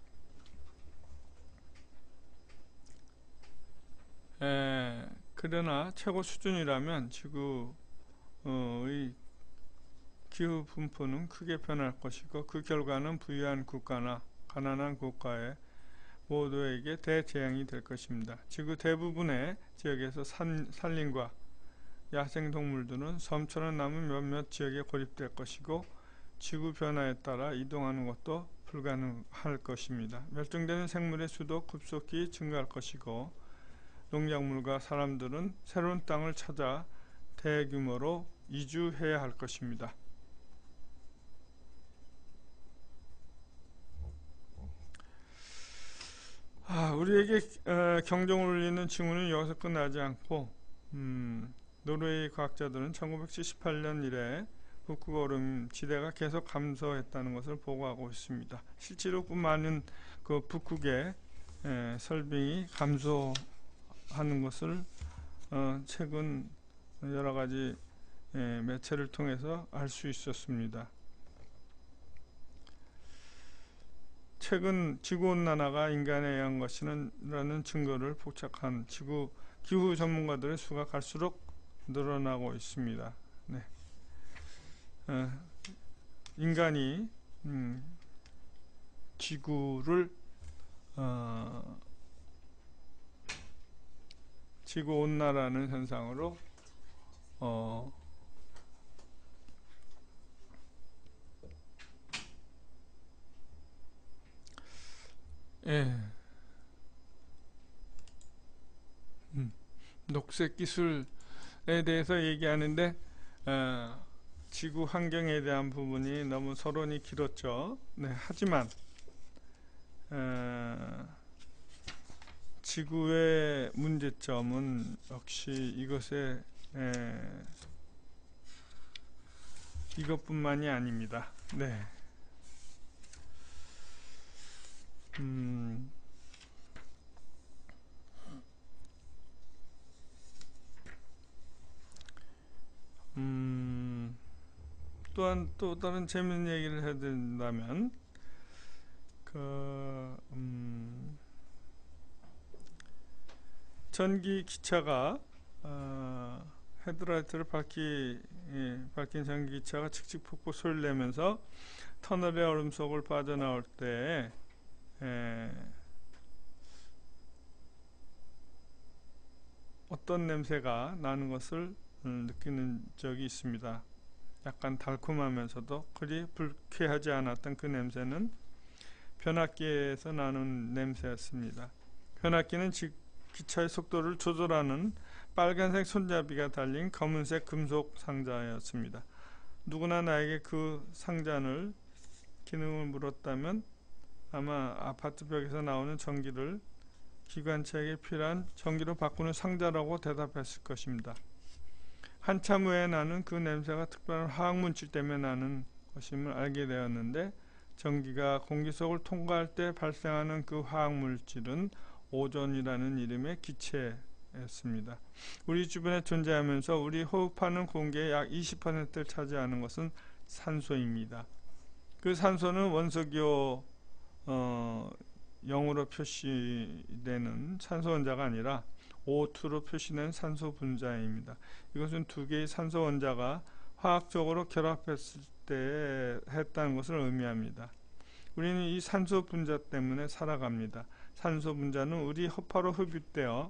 에, 그러나 최고 수준이라면 지구의 기후 분포는 크게 변할 것이고, 그 결과는 부유한 국가나 가난한 국가의 모두에게 대재앙이 될 것입니다. 지구 대부분의 지역에서 산, 산림과 야생동물들은 섬처럼 남은 몇몇 지역에 고립될 것이고, 지구 변화에 따라 이동하는 것도 불가능할 것입니다. 멸종되는 생물의 수도 급속히 증가할 것이고, 농작물과 사람들은 새로운 땅을 찾아 대규모로 이주해야 할 것입니다. 아, 우리에게 어, 경종을 울리는 징후는 여기서 끝나지 않고, 음, 노르웨이 과학자들은 천구백칠십팔 년 이래 북극 얼음 지대가 계속 감소했다는 것을 보고하고 있습니다. 실제로 그 많은 그 북극의 에, 설빙이 감소하는 것을 어, 최근 여러 가지 에, 매체를 통해서 알 수 있었습니다. 최근 지구온난화가 인간에 의한 것이라는 증거를 포착한 지구 기후 전문가들의 수가 갈수록 늘어나고 있습니다. 네. 어, 인간이 음, 지구를 어, 지구온난화라는 현상으로 어, 예. 음, 녹색 기술에 대해서 얘기하는데 어, 지구 환경에 대한 부분이 너무 서론이 길었죠. 네, 하지만 어, 지구의 문제점은 역시 이것에 에, 이것뿐만이 아닙니다. 네. 음, 음, 또한 또 다른 재밌는 얘기를 해야 된다면, 그, 음, 전기 기차가 어, 헤드라이트를 밝히, 예, 밝힌 전기 기차가 칙칙폭폭 소리를 내면서 터널의 얼음 속을 빠져나올 때 에, 어떤 냄새가 나는 것을 음, 느끼는 적이 있습니다. 약간 달콤하면서도 그리 불쾌하지 않았던 그 냄새는 변압기에서 나는 냄새였습니다. 변압기는 지, 기차의 속도를 조절하는 빨간색 손잡이가 달린 검은색 금속 상자였습니다. 누구나 나에게 그 상자를 기능을 물었다면 아마 아파트 벽에서 나오는 전기를 기관차에게 필요한 전기로 바꾸는 상자라고 대답했을 것입니다. 한참 후에 나는 그 냄새가 특별한 화학물질 때문에 나는 것임을 알게 되었는데, 전기가 공기 속을 통과할 때 발생하는 그 화학물질은 오존이라는 이름의 기체였습니다. 우리 주변에 존재하면서 우리 호흡하는 공기의 약 이십 퍼센트를 차지하는 것은 산소입니다. 그 산소는 원소기호 어, 영으로 표시되는 산소 원자가 아니라 오 투로 표시된 산소 분자입니다. 이것은 두 개의 산소 원자가 화학적으로 결합했을 때 했다는 것을 의미합니다. 우리는 이 산소 분자 때문에 살아갑니다. 산소 분자는 우리 허파로 흡입되어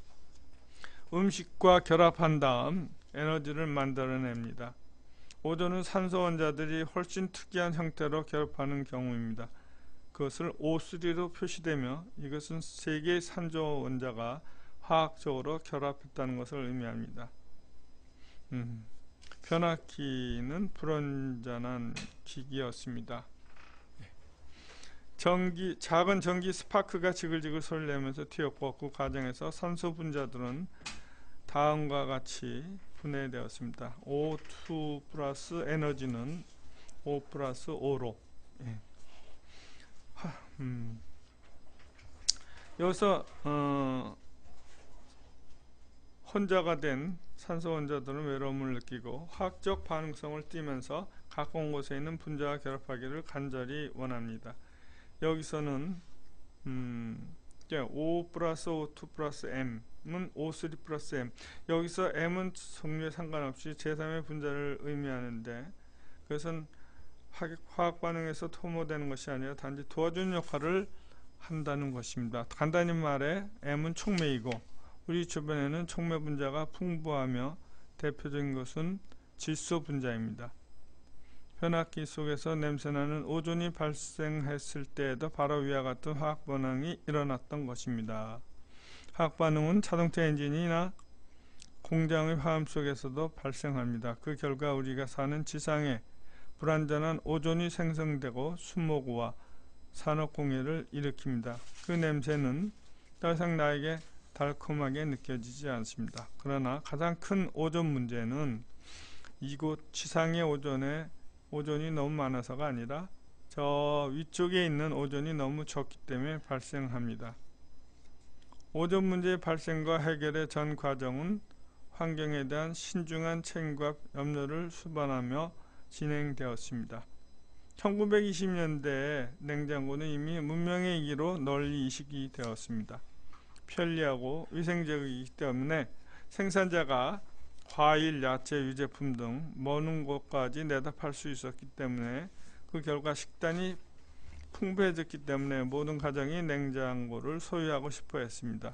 음식과 결합한 다음 에너지를 만들어냅니다. 오존은 산소 원자들이 훨씬 특이한 형태로 결합하는 경우입니다. 그것을 오 쓰리로 표시되며, 이것은 세 개의 산소 원자가 화학적으로 결합했다는 것을 의미합니다. 음, 변압기는 불완전한 기기였습니다. 전기, 작은 전기 스파크가 지글지글 소리를 내면서 튀었고 그 과정에서 산소 분자들은 다음과 같이 분해되었습니다. 오 투 플러스 에너지는 오 플러스 오로. 예. 하, 음. 여기서 어, 혼자가 된 산소 원자들은 외로움을 느끼고 화학적 반응성을 띠면서 가까운 곳에 있는 분자와 결합하기를 간절히 원합니다. 여기서는 음, 오 플러스 오 투 플러스 M은 오 쓰리 플러스 M. 여기서 M은 종류에 상관없이 제삼의 분자를 의미하는데 그것은 화학 반응에서 소모되는 것이 아니라 단지 도와주는 역할을 한다는 것입니다. 간단히 말해 M은 촉매이고 우리 주변에는 촉매 분자가 풍부하며 대표적인 것은 질소 분자입니다. 변압기 속에서 냄새나는 오존이 발생했을 때에도 바로 위와 같은 화학 반응이 일어났던 것입니다. 화학 반응은 자동차 엔진이나 공장의 화염 속에서도 발생합니다. 그 결과 우리가 사는 지상에 불완전한 오존이 생성되고 수모구와 산업공해를 일으킵니다. 그 냄새는 더 이상 나에게 달콤하게 느껴지지 않습니다. 그러나 가장 큰 오존 문제는 이곳 지상의 오존에 오존이 너무 많아서가 아니라 저 위쪽에 있는 오존이 너무 적기 때문에 발생합니다. 오존 문제의 발생과 해결의 전 과정은 환경에 대한 신중한 책임과 염려를 수반하며 진행되었습니다. 천구백이십 년대에 냉장고는 이미 문명의 이기로 널리 이식이 되었습니다. 편리하고 위생적이기 때문에 생산자가 과일, 야채, 유제품 등 먼 곳까지 내다 팔 수 있었기 때문에 그 결과 식단이 풍부해졌기 때문에 모든 가정이 냉장고를 소유하고 싶어 했습니다.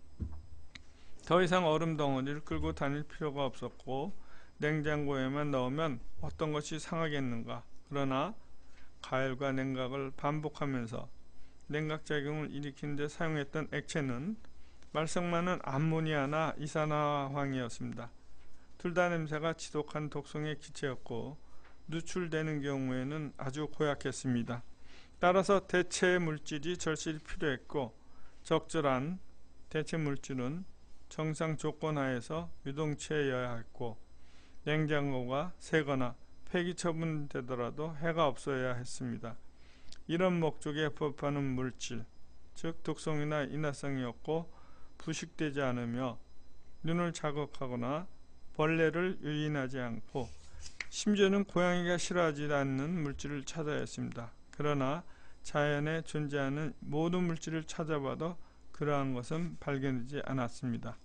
더 이상 얼음 덩어리를 끌고 다닐 필요가 없었고 냉장고에만 넣으면 어떤 것이 상하겠는가. 그러나 가열과 냉각을 반복하면서 냉각작용을 일으키는 데 사용했던 액체는 말썽 많은 암모니아나 이산화황이었습니다. 둘 다 냄새가 지독한 독성의 기체였고 누출되는 경우에는 아주 고약했습니다. 따라서 대체 물질이 절실히 필요했고 적절한 대체 물질은 정상 조건 하에서 유동체여야 했고 냉장고가 새거나 폐기 처분되더라도 해가 없어야 했습니다. 이런 목적에 부합하는 물질, 즉 독성이나 인화성이 없고 부식되지 않으며 눈을 자극하거나 벌레를 유인하지 않고 심지어는 고양이가 싫어하지 않는 물질을 찾아야 했습니다. 그러나 자연에 존재하는 모든 물질을 찾아봐도 그러한 것은 발견되지 않았습니다.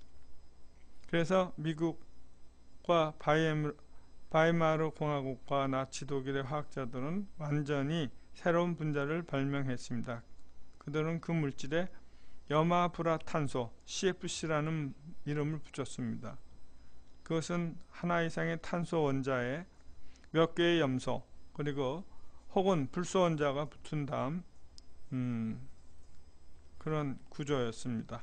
그래서 미국과 바이에르, 바이마르 공화국과 나치 독일의 화학자들은 완전히 새로운 분자를 발명했습니다. 그들은 그 물질에 염화불화탄소 씨에프씨라는 이름을 붙였습니다. 그것은 하나 이상의 탄소 원자에 몇 개의 염소 그리고 혹은 불소 원자가 붙은 다음 음, 그런 구조였습니다.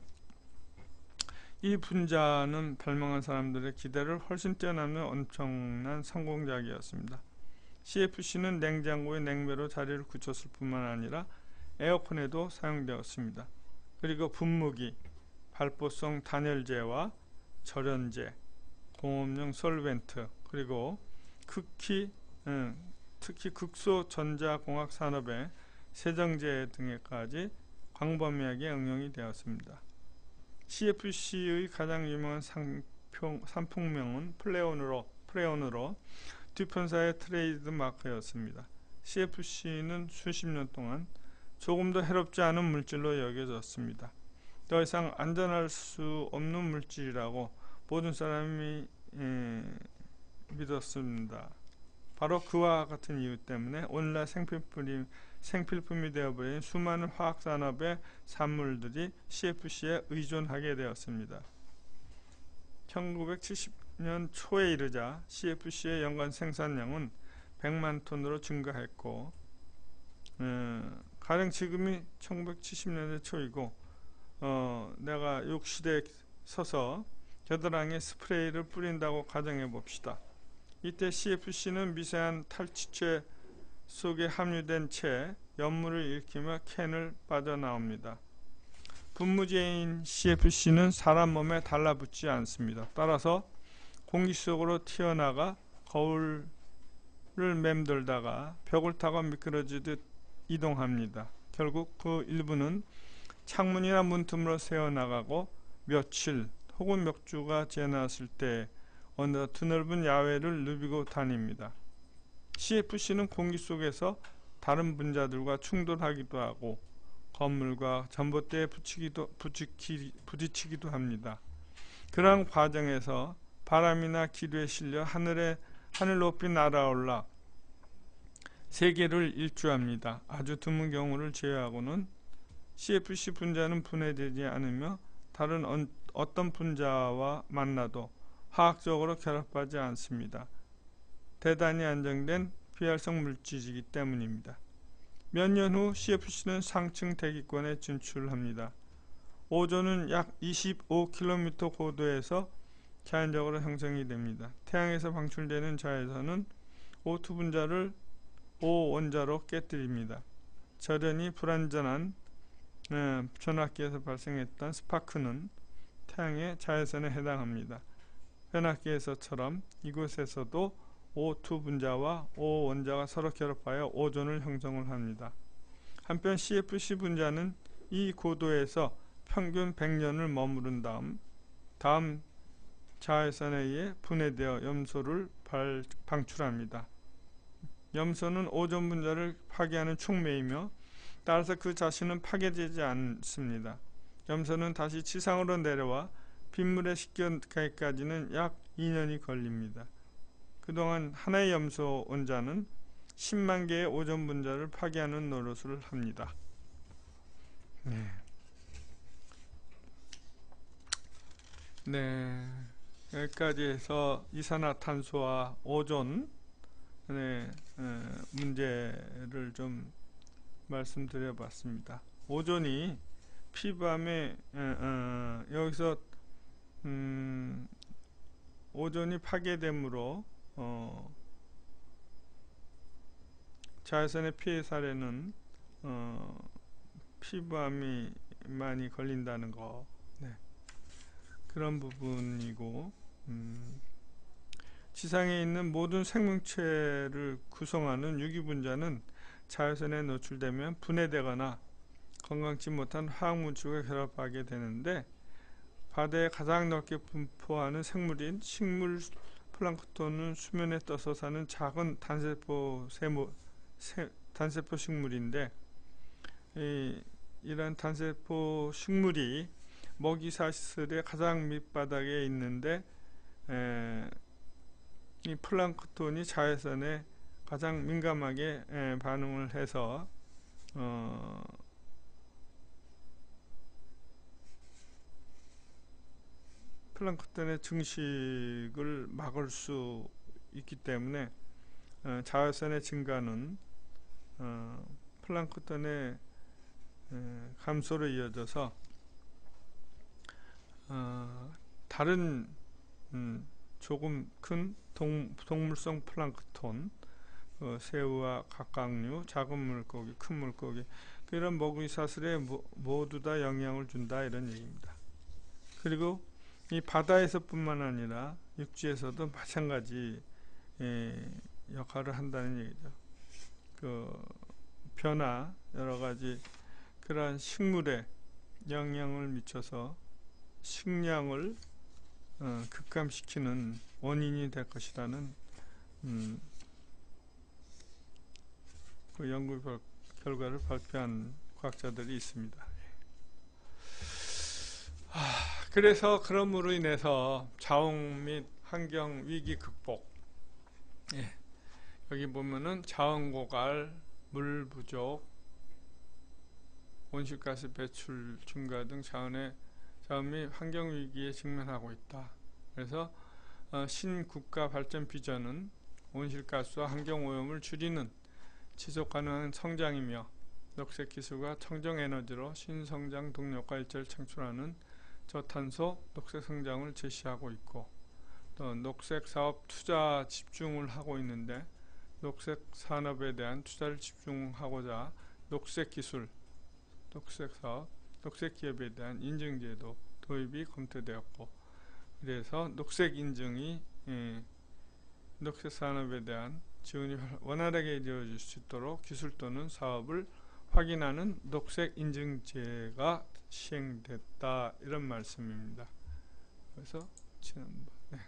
이 분자는 발명한 사람들의 기대를 훨씬 뛰어넘는 엄청난 성공작이었습니다. 씨에프씨는 냉장고의 냉매로 자리를 굳혔을 뿐만 아니라 에어컨에도 사용되었습니다. 그리고 분무기, 발포성 단열재와 절연제, 공업용 솔벤트, 그리고 극히, 음, 특히 극소전자공학 산업의 세정제 등에까지 광범위하게 응용이 되었습니다. 씨에프씨의 가장 유명한 상평, 산품명은 프레온으로, 프레온으로 듀폰사의 트레이드 마크였습니다. 씨에프씨는 수십 년 동안 조금 더 해롭지 않은 물질로 여겨졌습니다. 더 이상 안전할 수 없는 물질이라고 모든 사람이 에, 믿었습니다. 바로 그와 같은 이유 때문에 오늘날 생필품이, 생필품이 되어버린 수많은 화학산업의 산물들이 씨에프씨에 의존하게 되었습니다. 천구백칠십 년 초에 이르자 씨에프씨의 연간 생산량은 백만 톤으로 증가했고 에, 가령 지금이 천구백칠십 년대 초이고 어, 내가 욕실에 서서 겨드랑이에 스프레이를 뿌린다고 가정해 봅시다. 이때 씨에프씨는 미세한 탈취체 속에 함유된 채 연물을 일으키며 캔을 빠져나옵니다. 분무제인 씨에프씨는 사람 몸에 달라붙지 않습니다. 따라서 공기 속으로 튀어나가 거울을 맴돌다가 벽을 타고 미끄러지듯 이동합니다. 결국 그 일부는 창문이나 문틈으로 새어나가고 며칠 혹은 몇 주가 지났을 때 어느 드넓은 야외를 누비고 다닙니다. 씨에프씨는 공기 속에서 다른 분자들과 충돌하기도 하고 건물과 전봇대에 부치기도, 부치기, 부딪히기도 합니다. 그러한 과정에서 바람이나 기류에 실려 하늘에 하늘 높이 날아올라 세계를 일주합니다. 아주 드문 경우를 제외하고는 씨에프씨 분자는 분해되지 않으며 다른 어, 어떤 분자와 만나도 화학적으로 결합하지 않습니다. 대단히 안정된 비활성 물질이기 때문입니다. 몇 년 후 씨에프씨는 상층 대기권에 진출합니다. 오존은 약 이십오 킬로미터 고도에서 자연적으로 형성이 됩니다. 태양에서 방출되는 자외선은 오 투 분자를 오 원자로 깨뜨립니다. 저련히 불완전한 에, 전압기에서 발생했던 스파크는 태양의 자외선에 해당합니다. 변압기에서처럼 이곳에서도 오 투 분자와 오 원자가 서로 결합하여 오존을 형성을 합니다. 한편 씨에프씨 분자는 이 고도에서 평균 백 년을 머무른 다음 다음 자외선에 의해 분해되어 염소를 발, 방출합니다. 염소는 오존 분자를 파괴하는 촉매이며 따라서 그 자신은 파괴되지 않습니다. 염소는 다시 지상으로 내려와 빗물에 씻겨가기까지는 약 이 년이 걸립니다. 그동안 하나의 염소 원자는 십만 개의 오존 분자를 파괴하는 노릇을 합니다. 네, 네 여기까지 해서 이산화탄소와 오존 네, 에, 문제를 좀 말씀드려 봤습니다. 오존이 피부암에 에, 어, 여기서 음, 오존이 파괴되므로 어, 자외선의 피해 사례는 어, 피부암이 많이 걸린다는 거 네. 그런 부분이고 음, 지상에 있는 모든 생명체를 구성하는 유기분자는 자외선에 노출되면 분해되거나 건강치 못한 화학물질과 결합하게 되는데 바다에 가장 넓게 분포하는 생물인 식물 플랑크톤은 수면에 떠서 사는 작은 단세포 세모, 세, 단세포 식물인데 이, 이런 단세포 식물이 먹이 사슬의 가장 밑바닥에 있는데 에, 이 플랑크톤이 자외선에 가장 민감하게 에, 반응을 해서 어, 플랑크톤의 증식을 막을 수 있기 때문에 어, 자외선의 증가는 어, 플랑크톤의 에, 감소로 이어져서 어, 다른 음, 조금 큰 동, 동물성 플랑크톤 어, 새우와 각각류, 작은 물고기, 큰 물고기 이런 먹이 사슬에 모, 모두 다 영향을 준다 이런 얘기입니다. 그리고 이 바다에서 뿐만 아니라 육지에서도 마찬가지 에, 역할을 한다는 얘기죠. 그 변화 여러가지 그러한 식물에 영향을 미쳐서 식량을 어, 급감시키는 원인이 될 것이라는 음, 그 연구 결, 결과를 발표한 과학자들이 있습니다. 아, 그래서 그럼으로 인해서 자원 및 환경 위기 극복 예, 여기 보면은 자원 고갈, 물 부족, 온실가스 배출 증가 등 자원의 자원 및 환경 위기에 직면하고 있다. 그래서 어, 신국가 발전 비전은 온실가스와 환경 오염을 줄이는 지속 가능한 성장이며 녹색 기술과 청정 에너지로 신성장 동력과 일자리를 창출하는 저탄소 녹색 성장을 제시하고 있고, 또 녹색 사업 투자 집중을 하고 있는데 녹색 산업에 대한 투자를 집중하고자 녹색 기술, 녹색 사업, 녹색 기업에 대한 인증제도 도입이 검토되었고, 그래서 녹색 인증이 예, 녹색 산업에 대한 지원이 원활하게 이루어질 수 있도록 기술 또는 사업을 확인하는 녹색 인증제가 시행됐다, 이런 말씀입니다. 그래서 지난번 네.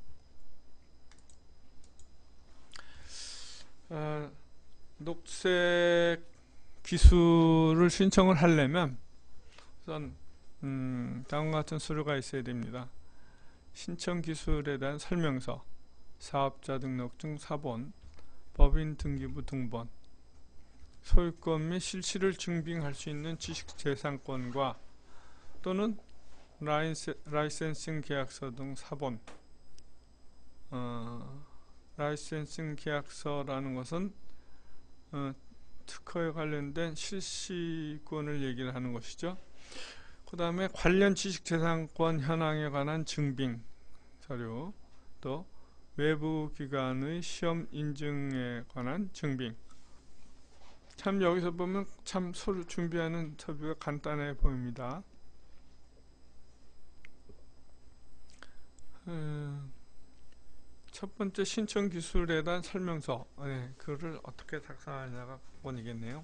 아, 녹색 기술을 신청을 하려면 우선 음, 다음과 같은 서류가 있어야 됩니다. 신청 기술에 대한 설명서, 사업자 등록증 사본, 법인 등기부 등본, 소유권 및 실시를 증빙할 수 있는 지식재산권과 또는 라이세, 라이센싱 계약서 등 사본. 어, 라이센싱 계약서라는 것은 어, 특허에 관련된 실시권을 얘기를 하는 것이죠. 그 다음에 관련 지식재산권 현황에 관한 증빙 서류, 또 외부 기관의 시험 인증에 관한 증빙. 참 여기서 보면 참 서류 준비하는 서류가 간단해 보입니다. 음, 첫 번째 신청 기술에 대한 설명서, 네, 그를 어떻게 작성하냐가 본이겠네요.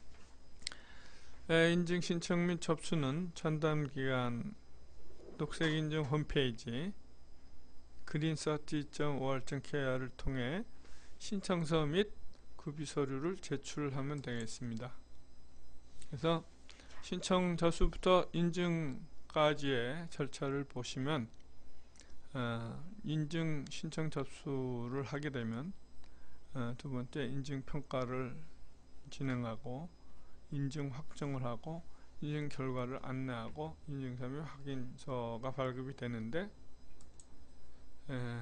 네, 인증 신청 및 접수는 전담기관 녹색인증 홈페이지 그린서티 닷 오알 닷 케이알을 통해 신청서 및 구비서류를 제출하면 되겠습니다. 그래서 신청 접수부터 인증까지의 절차를 보시면 어, 인증 신청 접수를 하게 되면 어, 두 번째 인증 평가를 진행하고 인증 확정을 하고 인증 결과를 안내하고 인증서 및 확인서가 발급이 되는데, 에,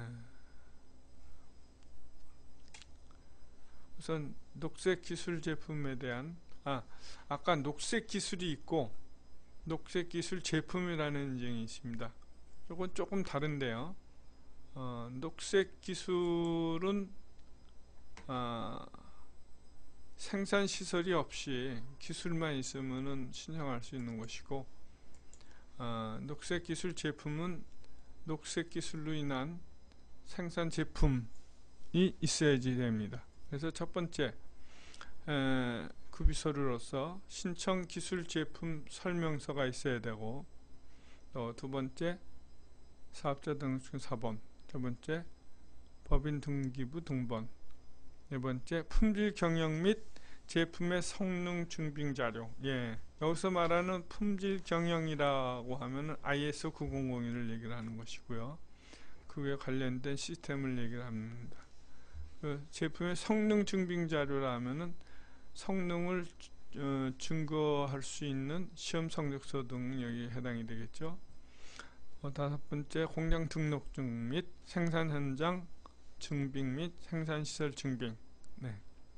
우선 녹색 기술 제품에 대한 아, 아까 녹색 기술이 있고 녹색 기술 제품이라는 인증이 있습니다. 이건 조금 다른데요. 어, 녹색 기술은 어, 생산 시설이 없이 기술만 있으면은 신청할 수 있는 것이고, 어, 녹색 기술 제품은 녹색 기술로 인한 생산 제품이 있어야지 됩니다. 그래서 첫 번째 에, 구비서류로서 신청 기술 제품 설명서가 있어야 되고, 또 두 번째 사업자 등록증 사본, 세 번째 법인 등기부 등본, 네 번째 품질 경영 및 제품의 성능 증빙 자료. 예, 여기서 말하는 품질 경영이라고 하면은 아이에스 구천일을 얘기를 하는 것이고요. 그에 관련된 시스템을 얘기를 합니다. 그 제품의 성능 증빙 자료라 하면은 성능을 어, 증거할 수 있는 시험 성적서 등 여기에 해당이 되겠죠. 어, 다섯 번째 공장 등록증 및 생산 현장 증빙 및 생산 시설 증빙. 네.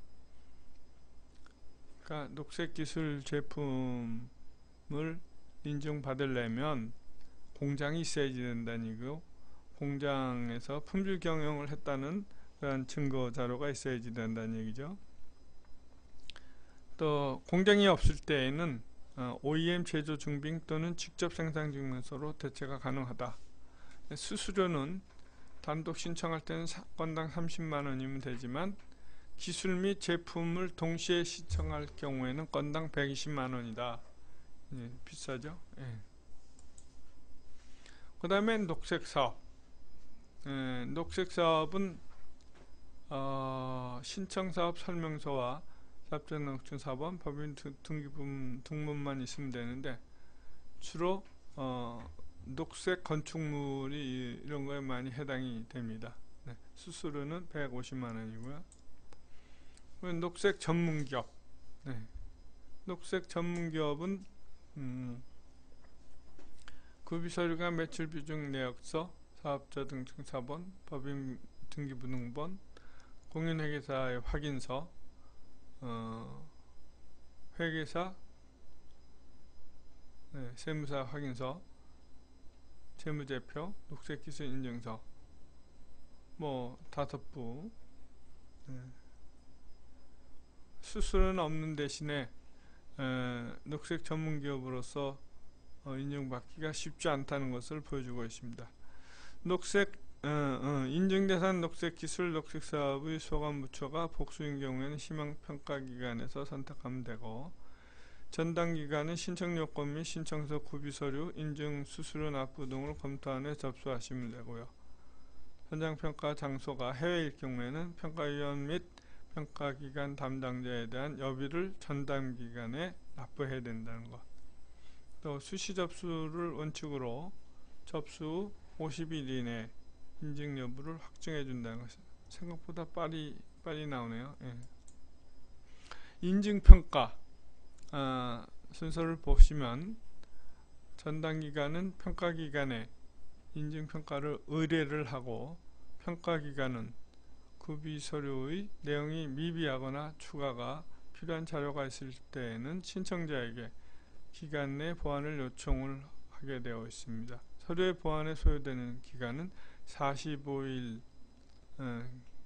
그러니까 녹색 기술 제품을 인증받으려면 공장이 있어야지 된다는 얘기고, 공장에서 품질 경영을 했다는 그런 증거 자료가 있어야지 된다는 얘기죠. 또 공장이 없을 때에는 오이엠 제조 증빙 또는 직접 생산 증명서로 대체가 가능하다. 수수료는 단독 신청할 때는 건당 삼십만 원이면 되지만 기술 및 제품을 동시에 신청할 경우에는 건당 백이십만 원이다. 예, 비싸죠? 예. 그 다음에 녹색 사업. 예, 녹색 사업은 어, 신청 사업 설명서와 사업자 등록증 사본, 법인 등기부 등본만 있으면 되는데, 주로 어, 녹색 건축물이 이런 거에 많이 해당이 됩니다. 네, 수수료는 백오십만 원이고요. 녹색 전문기업. 네, 녹색 전문기업은 음, 구비서류가 매출 비중 내역서, 사업자 등록증 사본, 법인 등기부 등본, 공인회계사의 확인서, 어, 회계사, 네, 세무사 확인서, 재무제표, 녹색기술 인증서, 뭐 다섯 부. 네. 수수료는 없는 대신에 에, 녹색 전문기업으로서 어, 인증받기가 쉽지 않다는 것을 보여주고 있습니다. 녹색 어, 어, 인증대상 녹색기술 녹색사업의 소관부처가 복수인 경우에는 희망평가기관에서 선택하면 되고, 전담기관은 신청요건 및 신청서 구비서류, 인증 수수료 납부 등을 검토한 후에 접수하시면 되고요. 현장평가 장소가 해외일 경우에는 평가위원 및 평가기관 담당자에 대한 여비를 전담기관에 납부해야 된다는 것. 또 수시 접수를 원칙으로 접수 후 오십 일 이내 인증 여부를 확정해 준다는 것. 생각보다 빨리 빨리 나오네요. 예. 인증평가 아, 순서를 보시면 전담기관은 평가기관에 인증평가를 의뢰를 하고, 평가기관은 구비서류의 내용이 미비하거나 추가가 필요한 자료가 있을 때에는 신청자에게 기간 내 보완을 요청을 하게 되어 있습니다. 서류의 보완에 소요되는 기간은 사십오 일 어,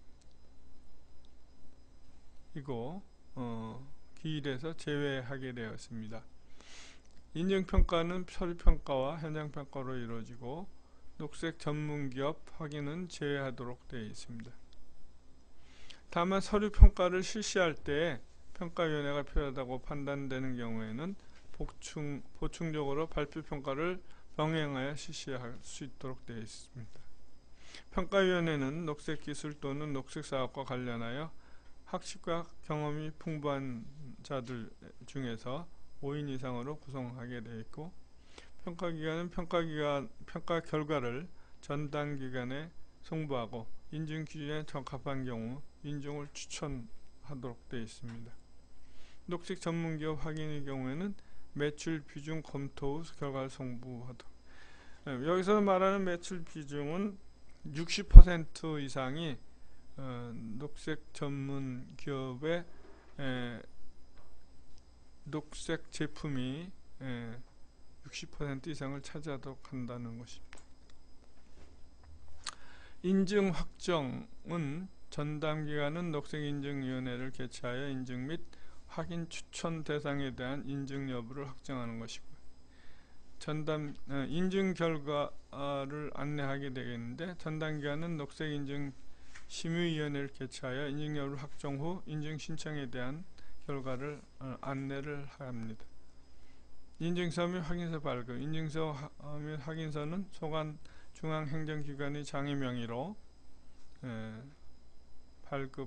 이고 어, 기일에서 제외하게 되었습니다. 인증평가는 서류평가와 현장평가로 이루어지고, 녹색 전문기업 확인은 제외하도록 되어 있습니다. 다만 서류평가를 실시할 때 평가위원회가 필요하다고 판단되는 경우에는 보충, 보충적으로 발표평가를 병행하여 실시할 수 있도록 되어 있습니다. 평가위원회는 녹색기술 또는 녹색사업과 관련하여 학식과 경험이 풍부한 자들 중에서 오 인 이상으로 구성하게 되어 있고, 평가기관은 평가기관, 평가 결과를 전담기관에 송부하고 인증 기준에 적합한 경우 인증을 추천하도록 되어 있습니다. 녹색 전문기업 확인의 경우에는 매출 비중 검토 후 결과를 송부하도록. 여기서 말하는 매출 비중은 육십 퍼센트 이상이 어, 녹색 전문 기업의 에, 녹색 제품이 에, 육십 퍼센트 이상을 차지하도록 한다는 것입니다. 인증 확정은 전담기관은 녹색인증위원회를 개최하여 인증 및 확인 추천 대상에 대한 인증 여부를 확정하는 것이고요. 전담 어, 인증 결과를 안내하게 되겠는데, 전담기관은 녹색인증 심의위원회를 개최하여 인증 여부를 확정 후 인증 신청에 대한 결과를 어, 안내를 합니다. 인증서 및 확인서 발급. 인증서 및 확인서는 소관 중앙행정기관의 장의 명의로 에, 발급하게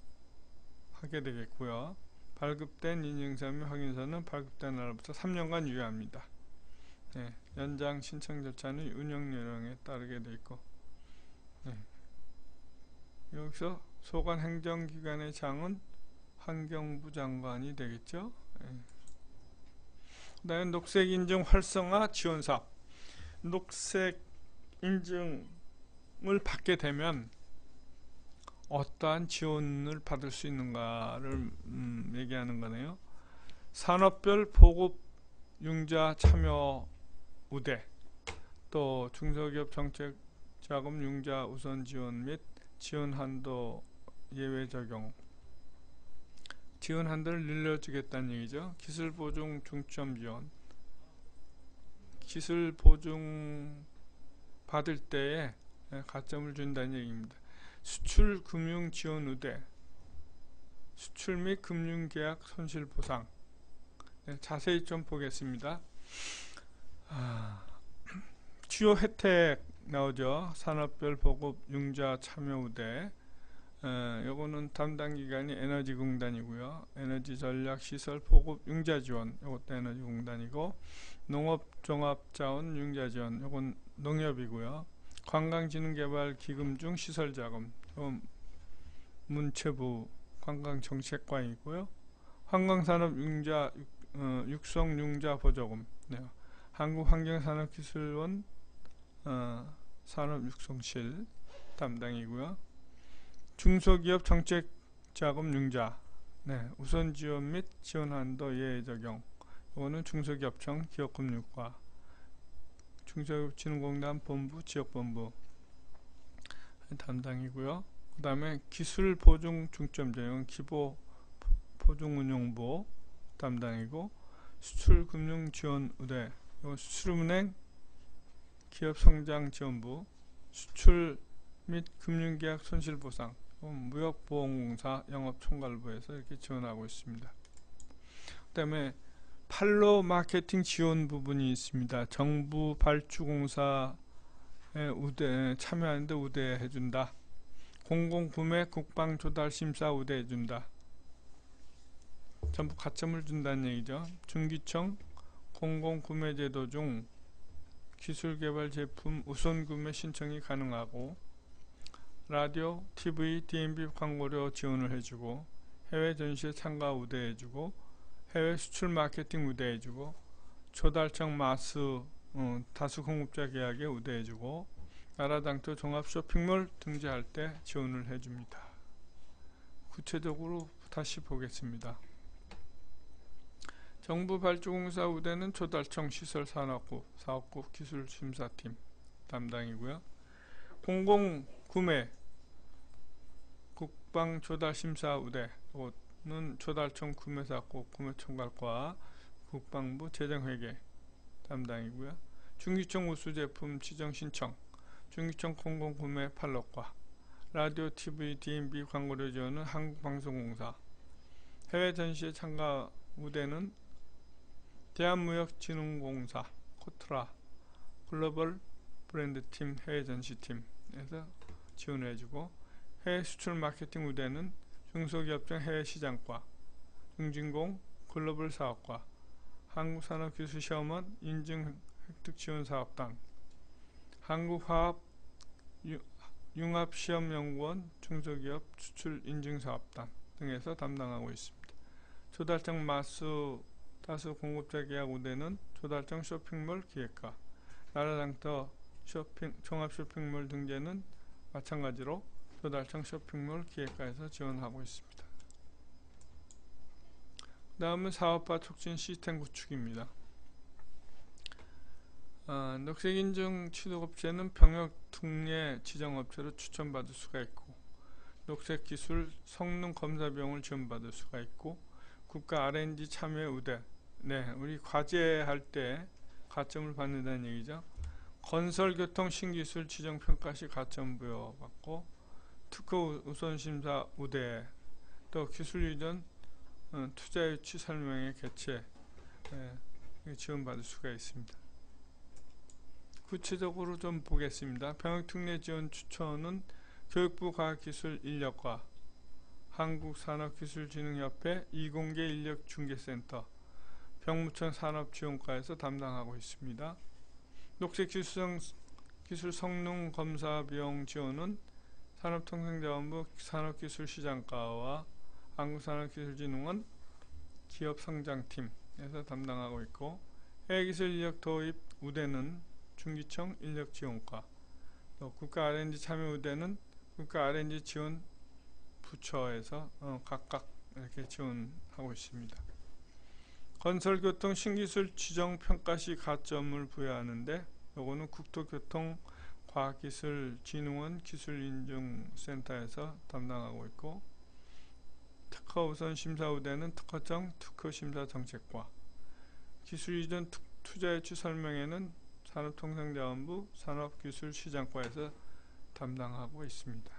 되겠고요. 발급된 인증서 및 확인서는 발급된 날부터 삼 년간 유효합니다. 네, 연장 신청 절차는 운영 요령에 따르게 되어 있고, 네. 여기서 소관 행정기관의 장은 환경부 장관이 되겠죠. 네. 그 다음에 녹색 인증 활성화 지원사업. 녹색 인증을 받게 되면 어떠한 지원을 받을 수 있는가를 음, 얘기하는 거네요. 산업별 보급 융자 참여 우대, 또 중소기업 정책 자금 융자 우선 지원 및 지원 한도 예외 적용. 지원 한도를 늘려주겠다는 얘기죠. 기술 보증 중점 지원. 기술 보증 받을 때에 가점을 준다는 얘기입니다. 수출 금융 지원 우대. 수출 및 금융 계약 손실 보상. 네, 자세히 좀 보겠습니다. 아, 주요 혜택 나오죠. 산업별 보급 융자 참여 우대. 에, 요거는 담당 기관이 에너지공단이고요. 에너지전략시설 보급 융자 지원, 요것도 에너지공단이고, 농업종합자원 융자 지원, 요건 농협이고요. 관광진흥개발기금 중 시설자금, 요건 문체부 관광정책관이고요. 관광산업 융자 어, 육성 융자 보조금, 네. 한국환경산업기술원 어, 산업육성실 담당이고요. 중소기업 정책자금 융자, 네, 우선 지원 및 지원 한도 예외 적용. 이거는 중소기업청 기업금융과 중소기업진흥공단 본부 지역본부 담당이고요. 그 다음에 기술보증 중점적용 기보 보증운용부 담당이고, 수출금융지원의대, 수출은행 기업성장지원부, 수출 및 금융계약 손실보상, 무역보험공사 영업총괄부에서 이렇게 지원하고 있습니다. 그 다음에 판로 마케팅 지원 부분이 있습니다. 정부 발주공사에 우대 참여하는데 우대해준다. 공공구매 국방조달심사 우대해준다. 전부 가점을 준다는 얘기죠. 중기청 공공구매제도 중 기술개발 제품 우선구매 신청이 가능하고, 라디오, 티비, 디엠비 광고료 지원을 해주고, 해외 전시에 참가 우대해주고, 해외 수출 마케팅 우대해주고, 조달청 마스 어, 다수 공급자 계약에 우대해주고, 나라당토 종합 쇼핑몰 등재할 때 지원을 해줍니다. 구체적으로 다시 보겠습니다. 정부 발주공사 우대는 조달청 시설산업국 사업국 기술심사팀 담당이고요. 공공구매 국방조달심사 우대는 조달청 구매사국 구매총괄과 국방부 재정회계 담당이고요. 중기청 우수제품 지정신청 중기청 공공구매 판로과 라디오, 티비, 디엠비 광고료 지원은 한국방송공사, 해외 전시에 참가 우대는 대한무역진흥공사, 코트라, 글로벌 브랜드팀, 해외전시팀에서 지원해주고, 해외 수출 마케팅 우대는 중소기업청 해외시장과, 중진공 글로벌 사업과, 한국산업기술시험원 인증획득지원사업단, 한국화합 융합시험연구원 중소기업 수출인증사업단 등에서 담당하고 있습니다. 조달청 마수 다수 공급자 계약 우대는 조달청 쇼핑몰 기획과, 나라당터 쇼핑, 종합쇼핑몰 등재는 마찬가지로 조달청 쇼핑몰 기획과에서 지원하고 있습니다. 다음은 사업화 촉진 시스템 구축입니다. 아, 녹색인증 취득업체는 병역특례 지정업체로 추천받을 수가 있고, 녹색기술 성능 검사 비용을 지원받을 수가 있고, 국가 알 앤 디 참여 우대, 네, 우리 과제할 때 가점을 받는다는 얘기죠. 건설교통 신기술 지정평가 시 가점 부여받고, 특허 우선심사 우대, 또 기술유전 어, 투자유치 설명회 개최 네, 지원받을 수가 있습니다. 구체적으로 좀 보겠습니다. 병역특례 지원 추천은 교육부 과학기술인력과 한국산업기술진흥협회 이공계 인력중개센터, 병무청 산업지원과에서 담당하고 있습니다. 녹색기술 성능 검사 비용 지원은 산업통상자원부 산업기술시장과와 한국산업기술진흥원 기업성장팀에서 담당하고 있고, 해외기술 인력 도입 우대는 중기청 인력지원과, 또 국가 알 앤 디 참여 우대는 국가 알 앤 디 지원 부처에서 어, 각각 이렇게 지원하고 있습니다. 건설교통 신기술 지정평가시 가점을 부여하는데, 요거는 국토교통과학기술진흥원 기술인증센터에서 담당하고 있고, 특허 우선 심사 우대는 특허청 특허심사정책과, 기술이전 투자유치 설명회는 산업통상자원부 산업기술시장과에서 담당하고 있습니다.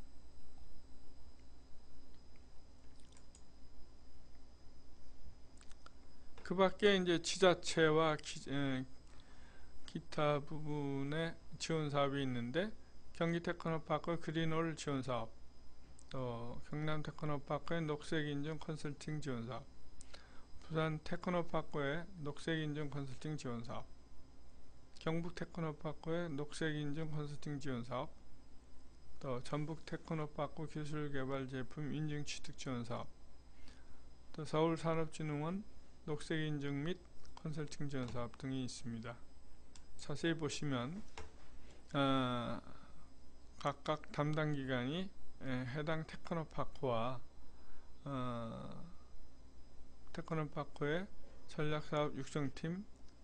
그 밖에 이제 지자체와 기, 에, 기타 부분의 지원 사업이 있는데, 경기 테크노파크 그린홀 지원 사업, 또 경남 테크노파크의 녹색 인증 컨설팅 지원 사업, 부산 테크노파크의 녹색 인증 컨설팅 지원 사업, 경북 테크노파크의 녹색 인증 컨설팅 지원 사업, 또 전북 테크노파크 기술개발 제품 인증 취득 지원 사업, 또 서울산업진흥원 녹색인증 및 컨설팅 지원 사업 등이 있습니다. 자세히 보시면 어, 각각 담당 기관이 에, 해당 테크노파크와 어, 테크노파크의 전략사업 육성팀,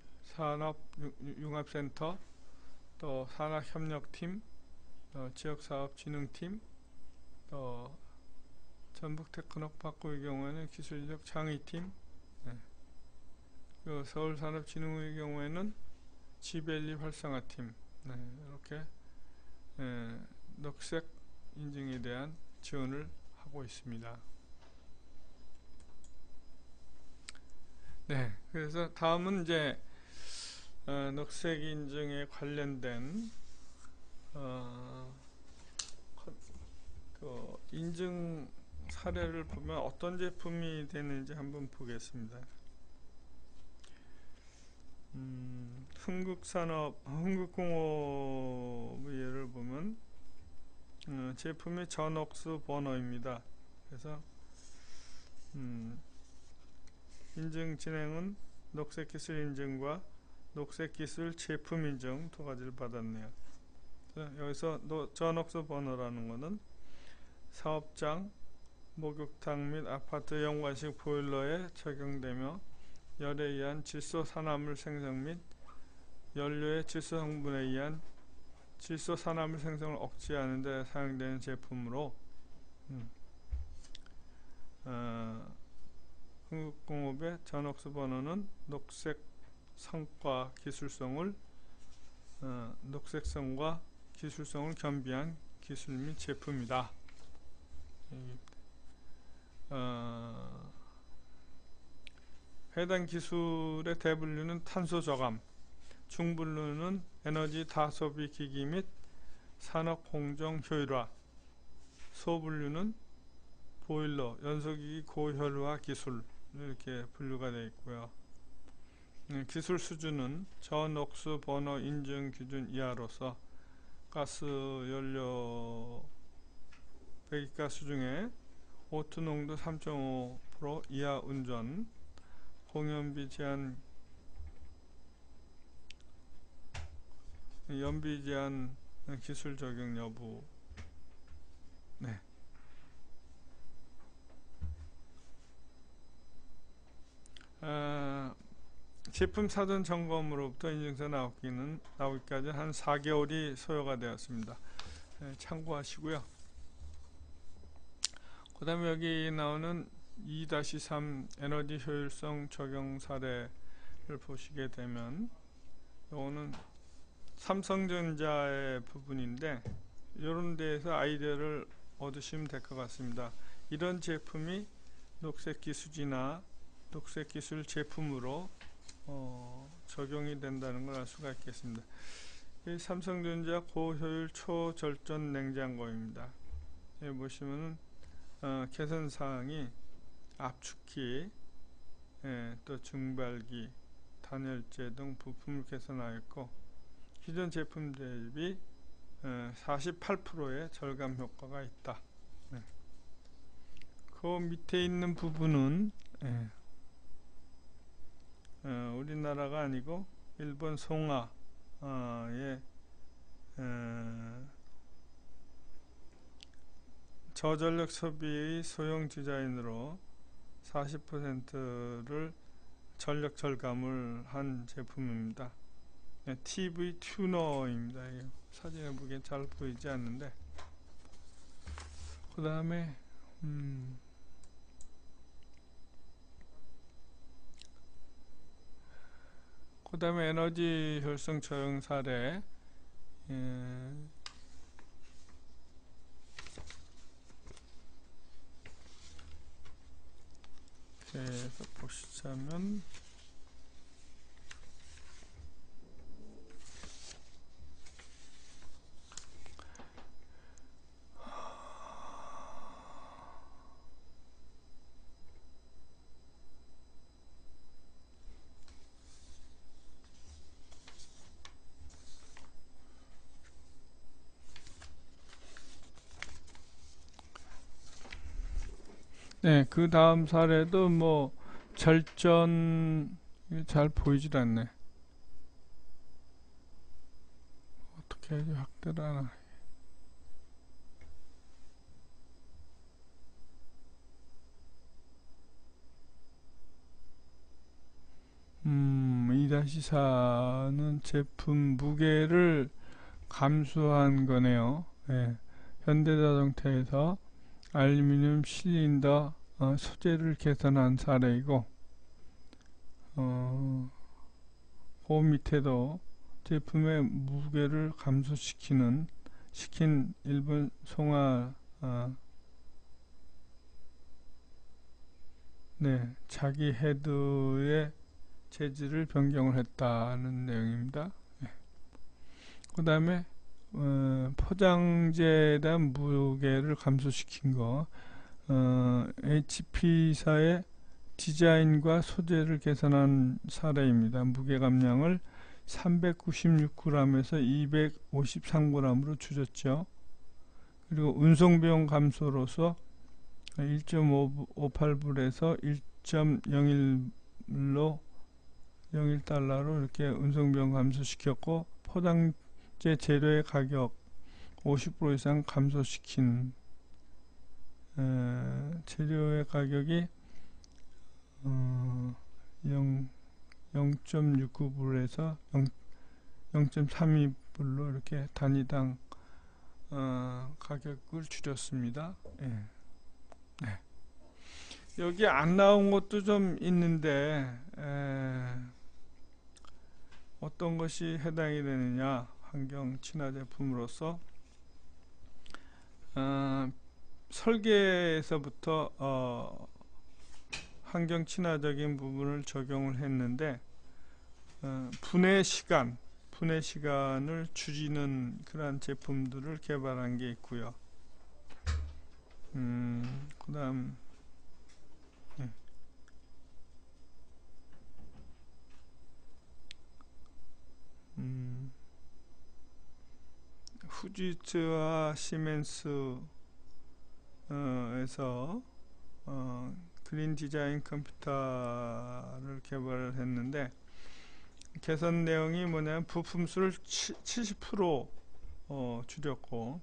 산업융합센터, 또 산학협력팀, 또 지역사업진흥팀, 또 전북테크노파크의 경우에는 기술력 창의팀, 네. 그 서울산업진흥의 경우에는 지밸리 활성화팀, 네. 이렇게 예, 녹색 인증에 대한 지원을 하고 있습니다. 네, 그래서 다음은 이제 어, 녹색 인증에 관련된 어, 그 인증 사례를 보면 어떤 제품이 되는지 한번 보겠습니다. 음, 흥국산업, 흥국공업의 예를 보면 어, 제품이 전옥수 버너입니다. 그래서 음, 인증 진행은 녹색기술 인증과 녹색기술 제품 인증 두 가지를 받았네요. 여기서 전옥수 버너라는 것은 사업장, 목욕탕 및 아파트 연관식 보일러에 적용되며 열에 의한 질소 산화물 생성 및 연료의 질소 성분에 의한 질소 산화물 생성을 억제하는 데 사용되는 제품으로 음, 어, 흥국공업의 전옥수 버너는 녹색 성과 기술성을 어, 녹색성과 기술성을 겸비한 기술 및 제품이다. 어, 해당 기술의 대분류는 탄소 저감, 중분류는 에너지 다소비 기기 및 산업 공정 효율화, 소분류는 보일러, 연소기기 고효율화 기술 이렇게 분류가 되어 있고요. 음, 기술 수준은 전옥수 버너 인증 기준 이하로서 가스 연료 배기가스 중에 오투 농도 삼 점 오 퍼센트 이하 운전, 공연비 제한, 연비 제한 기술 적용 여부. 네. 아, 제품 사전 점검으로부터 인증서 나오기는 나오기까지 한 사 개월이 소요가 되었습니다. 네, 참고하시고요. 그 다음에 여기 나오는 이 삼 에너지 효율성 적용 사례를 보시게 되면 이거는 삼성전자의 부분인데 이런 데에서 아이디어를 얻으시면 될 것 같습니다. 이런 제품이 녹색기술이나 녹색기술 제품으로 어, 적용이 된다는 걸 알 수가 있겠습니다. 이 삼성전자 고효율 초절전 냉장고입니다. 여기 보시면 어, 개선사항이 압축기, 예, 또 증발기, 단열재 등 부품을 개선하였고 기존 제품 대비 어, 사십팔 퍼센트의 절감 효과가 있다. 네. 그 밑에 있는 부분은 예, 어, 우리나라가 아니고 일본 송하의 어, 저전력 소비의 소형 디자인으로 사십 퍼센트를 전력 절감을 한 제품입니다. 네, 티비 튜너입니다. 사진에 보기엔 잘 보이지 않는데 그 다음에 음, 그 다음에 에너지 효율성 적용 사례 예, 이렇게 보시자면 네, 그 다음 사례도 뭐 절전 잘 보이질 않네. 어떻게 해야지 확대를 하나. 이 사는 제품 무게를 감소한 거네요. 예. 현대자동차에서 알루미늄 실린더 어, 소재를 개선한 사례이고, 어, 그 밑에도 제품의 무게를 감소시키는 시킨 일본 송화 어, 네, 자기 헤드의 재질을 변경을 했다는 내용입니다. 네. 그 다음에 어, 포장재에 대한 무게를 감소시킨 거, 어, 에이치피사의 디자인과 소재를 개선한 사례입니다. 무게 감량을 삼백구십육 그램에서 이백오십삼 그램으로 줄였죠. 그리고 운송비용 감소로서 일 점 오팔 불에서 일 점 영일로 영일 달러로 이렇게 운송비용 감소시켰고, 포장재 재료의 가격 오십 퍼센트 이상 감소시킨 에, 재료의 가격이 어, 영 점 육구 불에서 영 점 삼이 불로 이렇게 단위당 어, 가격을 줄였습니다. 예. 네. 여기 안 나온 것도 좀 있는데 에, 어떤 것이 해당이 되느냐, 환경 친화 제품으로서 어, 설계에서부터 어, 환경 친화적인 부분을 적용을 했는데, 어, 분해 시간, 분해 시간을 줄이는 그러한 제품들을 개발한 게 있고요. 음, 그 다음, 네. 음, 후지츠와 시멘스에서 어, 그린 디자인 컴퓨터를 개발을 했는데, 개선 내용이 뭐냐면 부품 수를 칠십 퍼센트 어, 줄였고,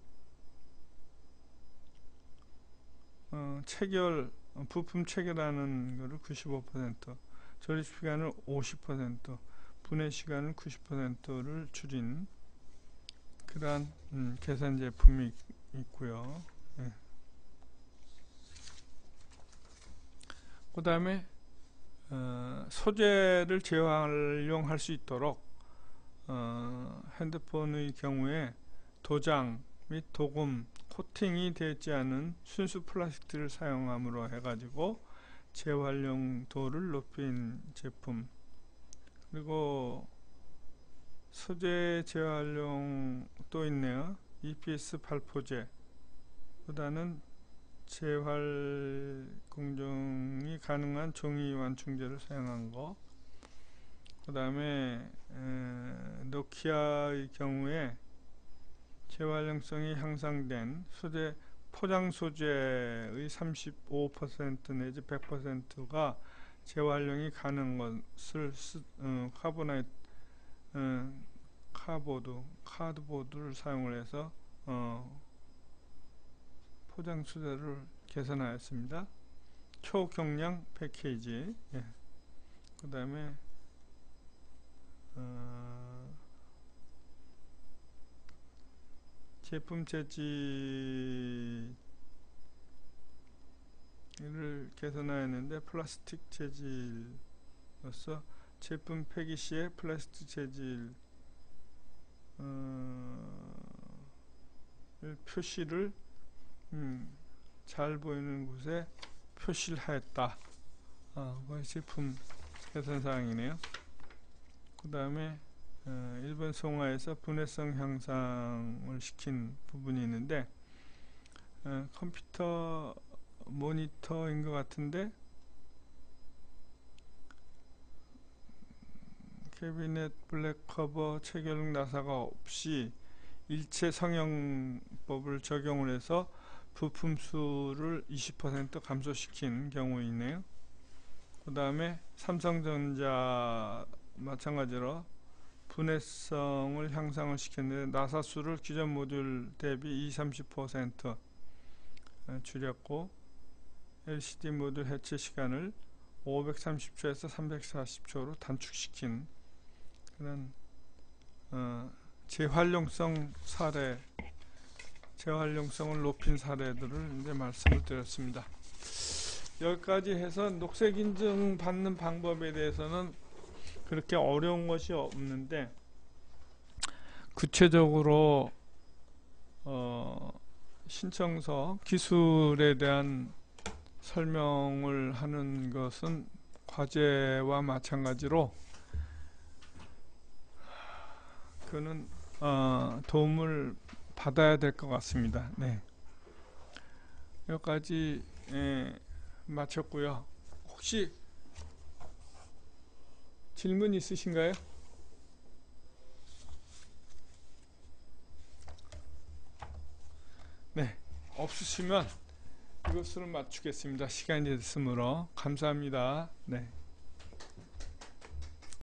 어, 체결, 어, 부품 체결하는 거를 구십오 퍼센트, 조립 시간을 오십 퍼센트, 분해 시간을 구십 퍼센트를 줄인 그러한 음, 개선 제품이 있고요. 예. 그 다음에 어, 소재를 재활용할 수 있도록 어, 핸드폰의 경우에 도장 및 도금, 코팅이 되지 않은 순수 플라스틱을 사용함으로 해가지고 재활용도를 높인 제품, 그리고 소재 재활용 또 있네요. 이피에스 발포제 보다는 재활 공정이 가능한 종이 완충제를 사용한 거. 그 다음에 노키아의 경우에 재활용성이 향상된 소재, 포장 소재의 삼십오 퍼센트 내지 백 퍼센트가 재활용이 가능한 것을 쓰, 어, 카보나이트 어, 카보드, 카드보드를 사용을 해서 어, 포장 소재를 개선하였습니다. 초경량 패키지. 예. 그 다음에 어, 제품 재질을 개선하였는데, 플라스틱 재질로서 제품 폐기 시에 플라스틱 재질 어, 표시를 음, 잘 보이는 곳에 표시를 하였다. 아, 그 제품 개선 사항이네요. 그 다음에 어, 일본 송화에서 분해성 향상을 시킨 부분이 있는데, 어, 컴퓨터 모니터인 것 같은데, 캐비넷 블랙 커버 체결 나사가 없이 일체 성형법을 적용을 해서 부품 수를 이십 퍼센트 감소시킨 경우이네요. 그 다음에 삼성전자 마찬가지로 분해성을 향상을 시켰는데, 나사 수를 기존 모듈 대비 이십, 삼십 퍼센트 줄였고, 엘시디 모듈 해체 시간을 오백삼십 초에서 삼백사십 초로 단축시킨 그런 어, 재활용성 사례, 재활용성을 높인 사례들을 이제 말씀을 드렸습니다. 여기까지 해서 녹색 인증 받는 방법에 대해서는 그렇게 어려운 것이 없는데, 구체적으로 어, 신청서 기술에 대한 설명을 하는 것은 과제와 마찬가지로 그는 어, 도움을 받아야 될 것 같습니다. 네. 여기까지 예, 마쳤고요. 혹시 질문 있으신가요? 네. 없으시면 이것으로 마치겠습니다. 시간이 됐으므로 감사합니다. 네.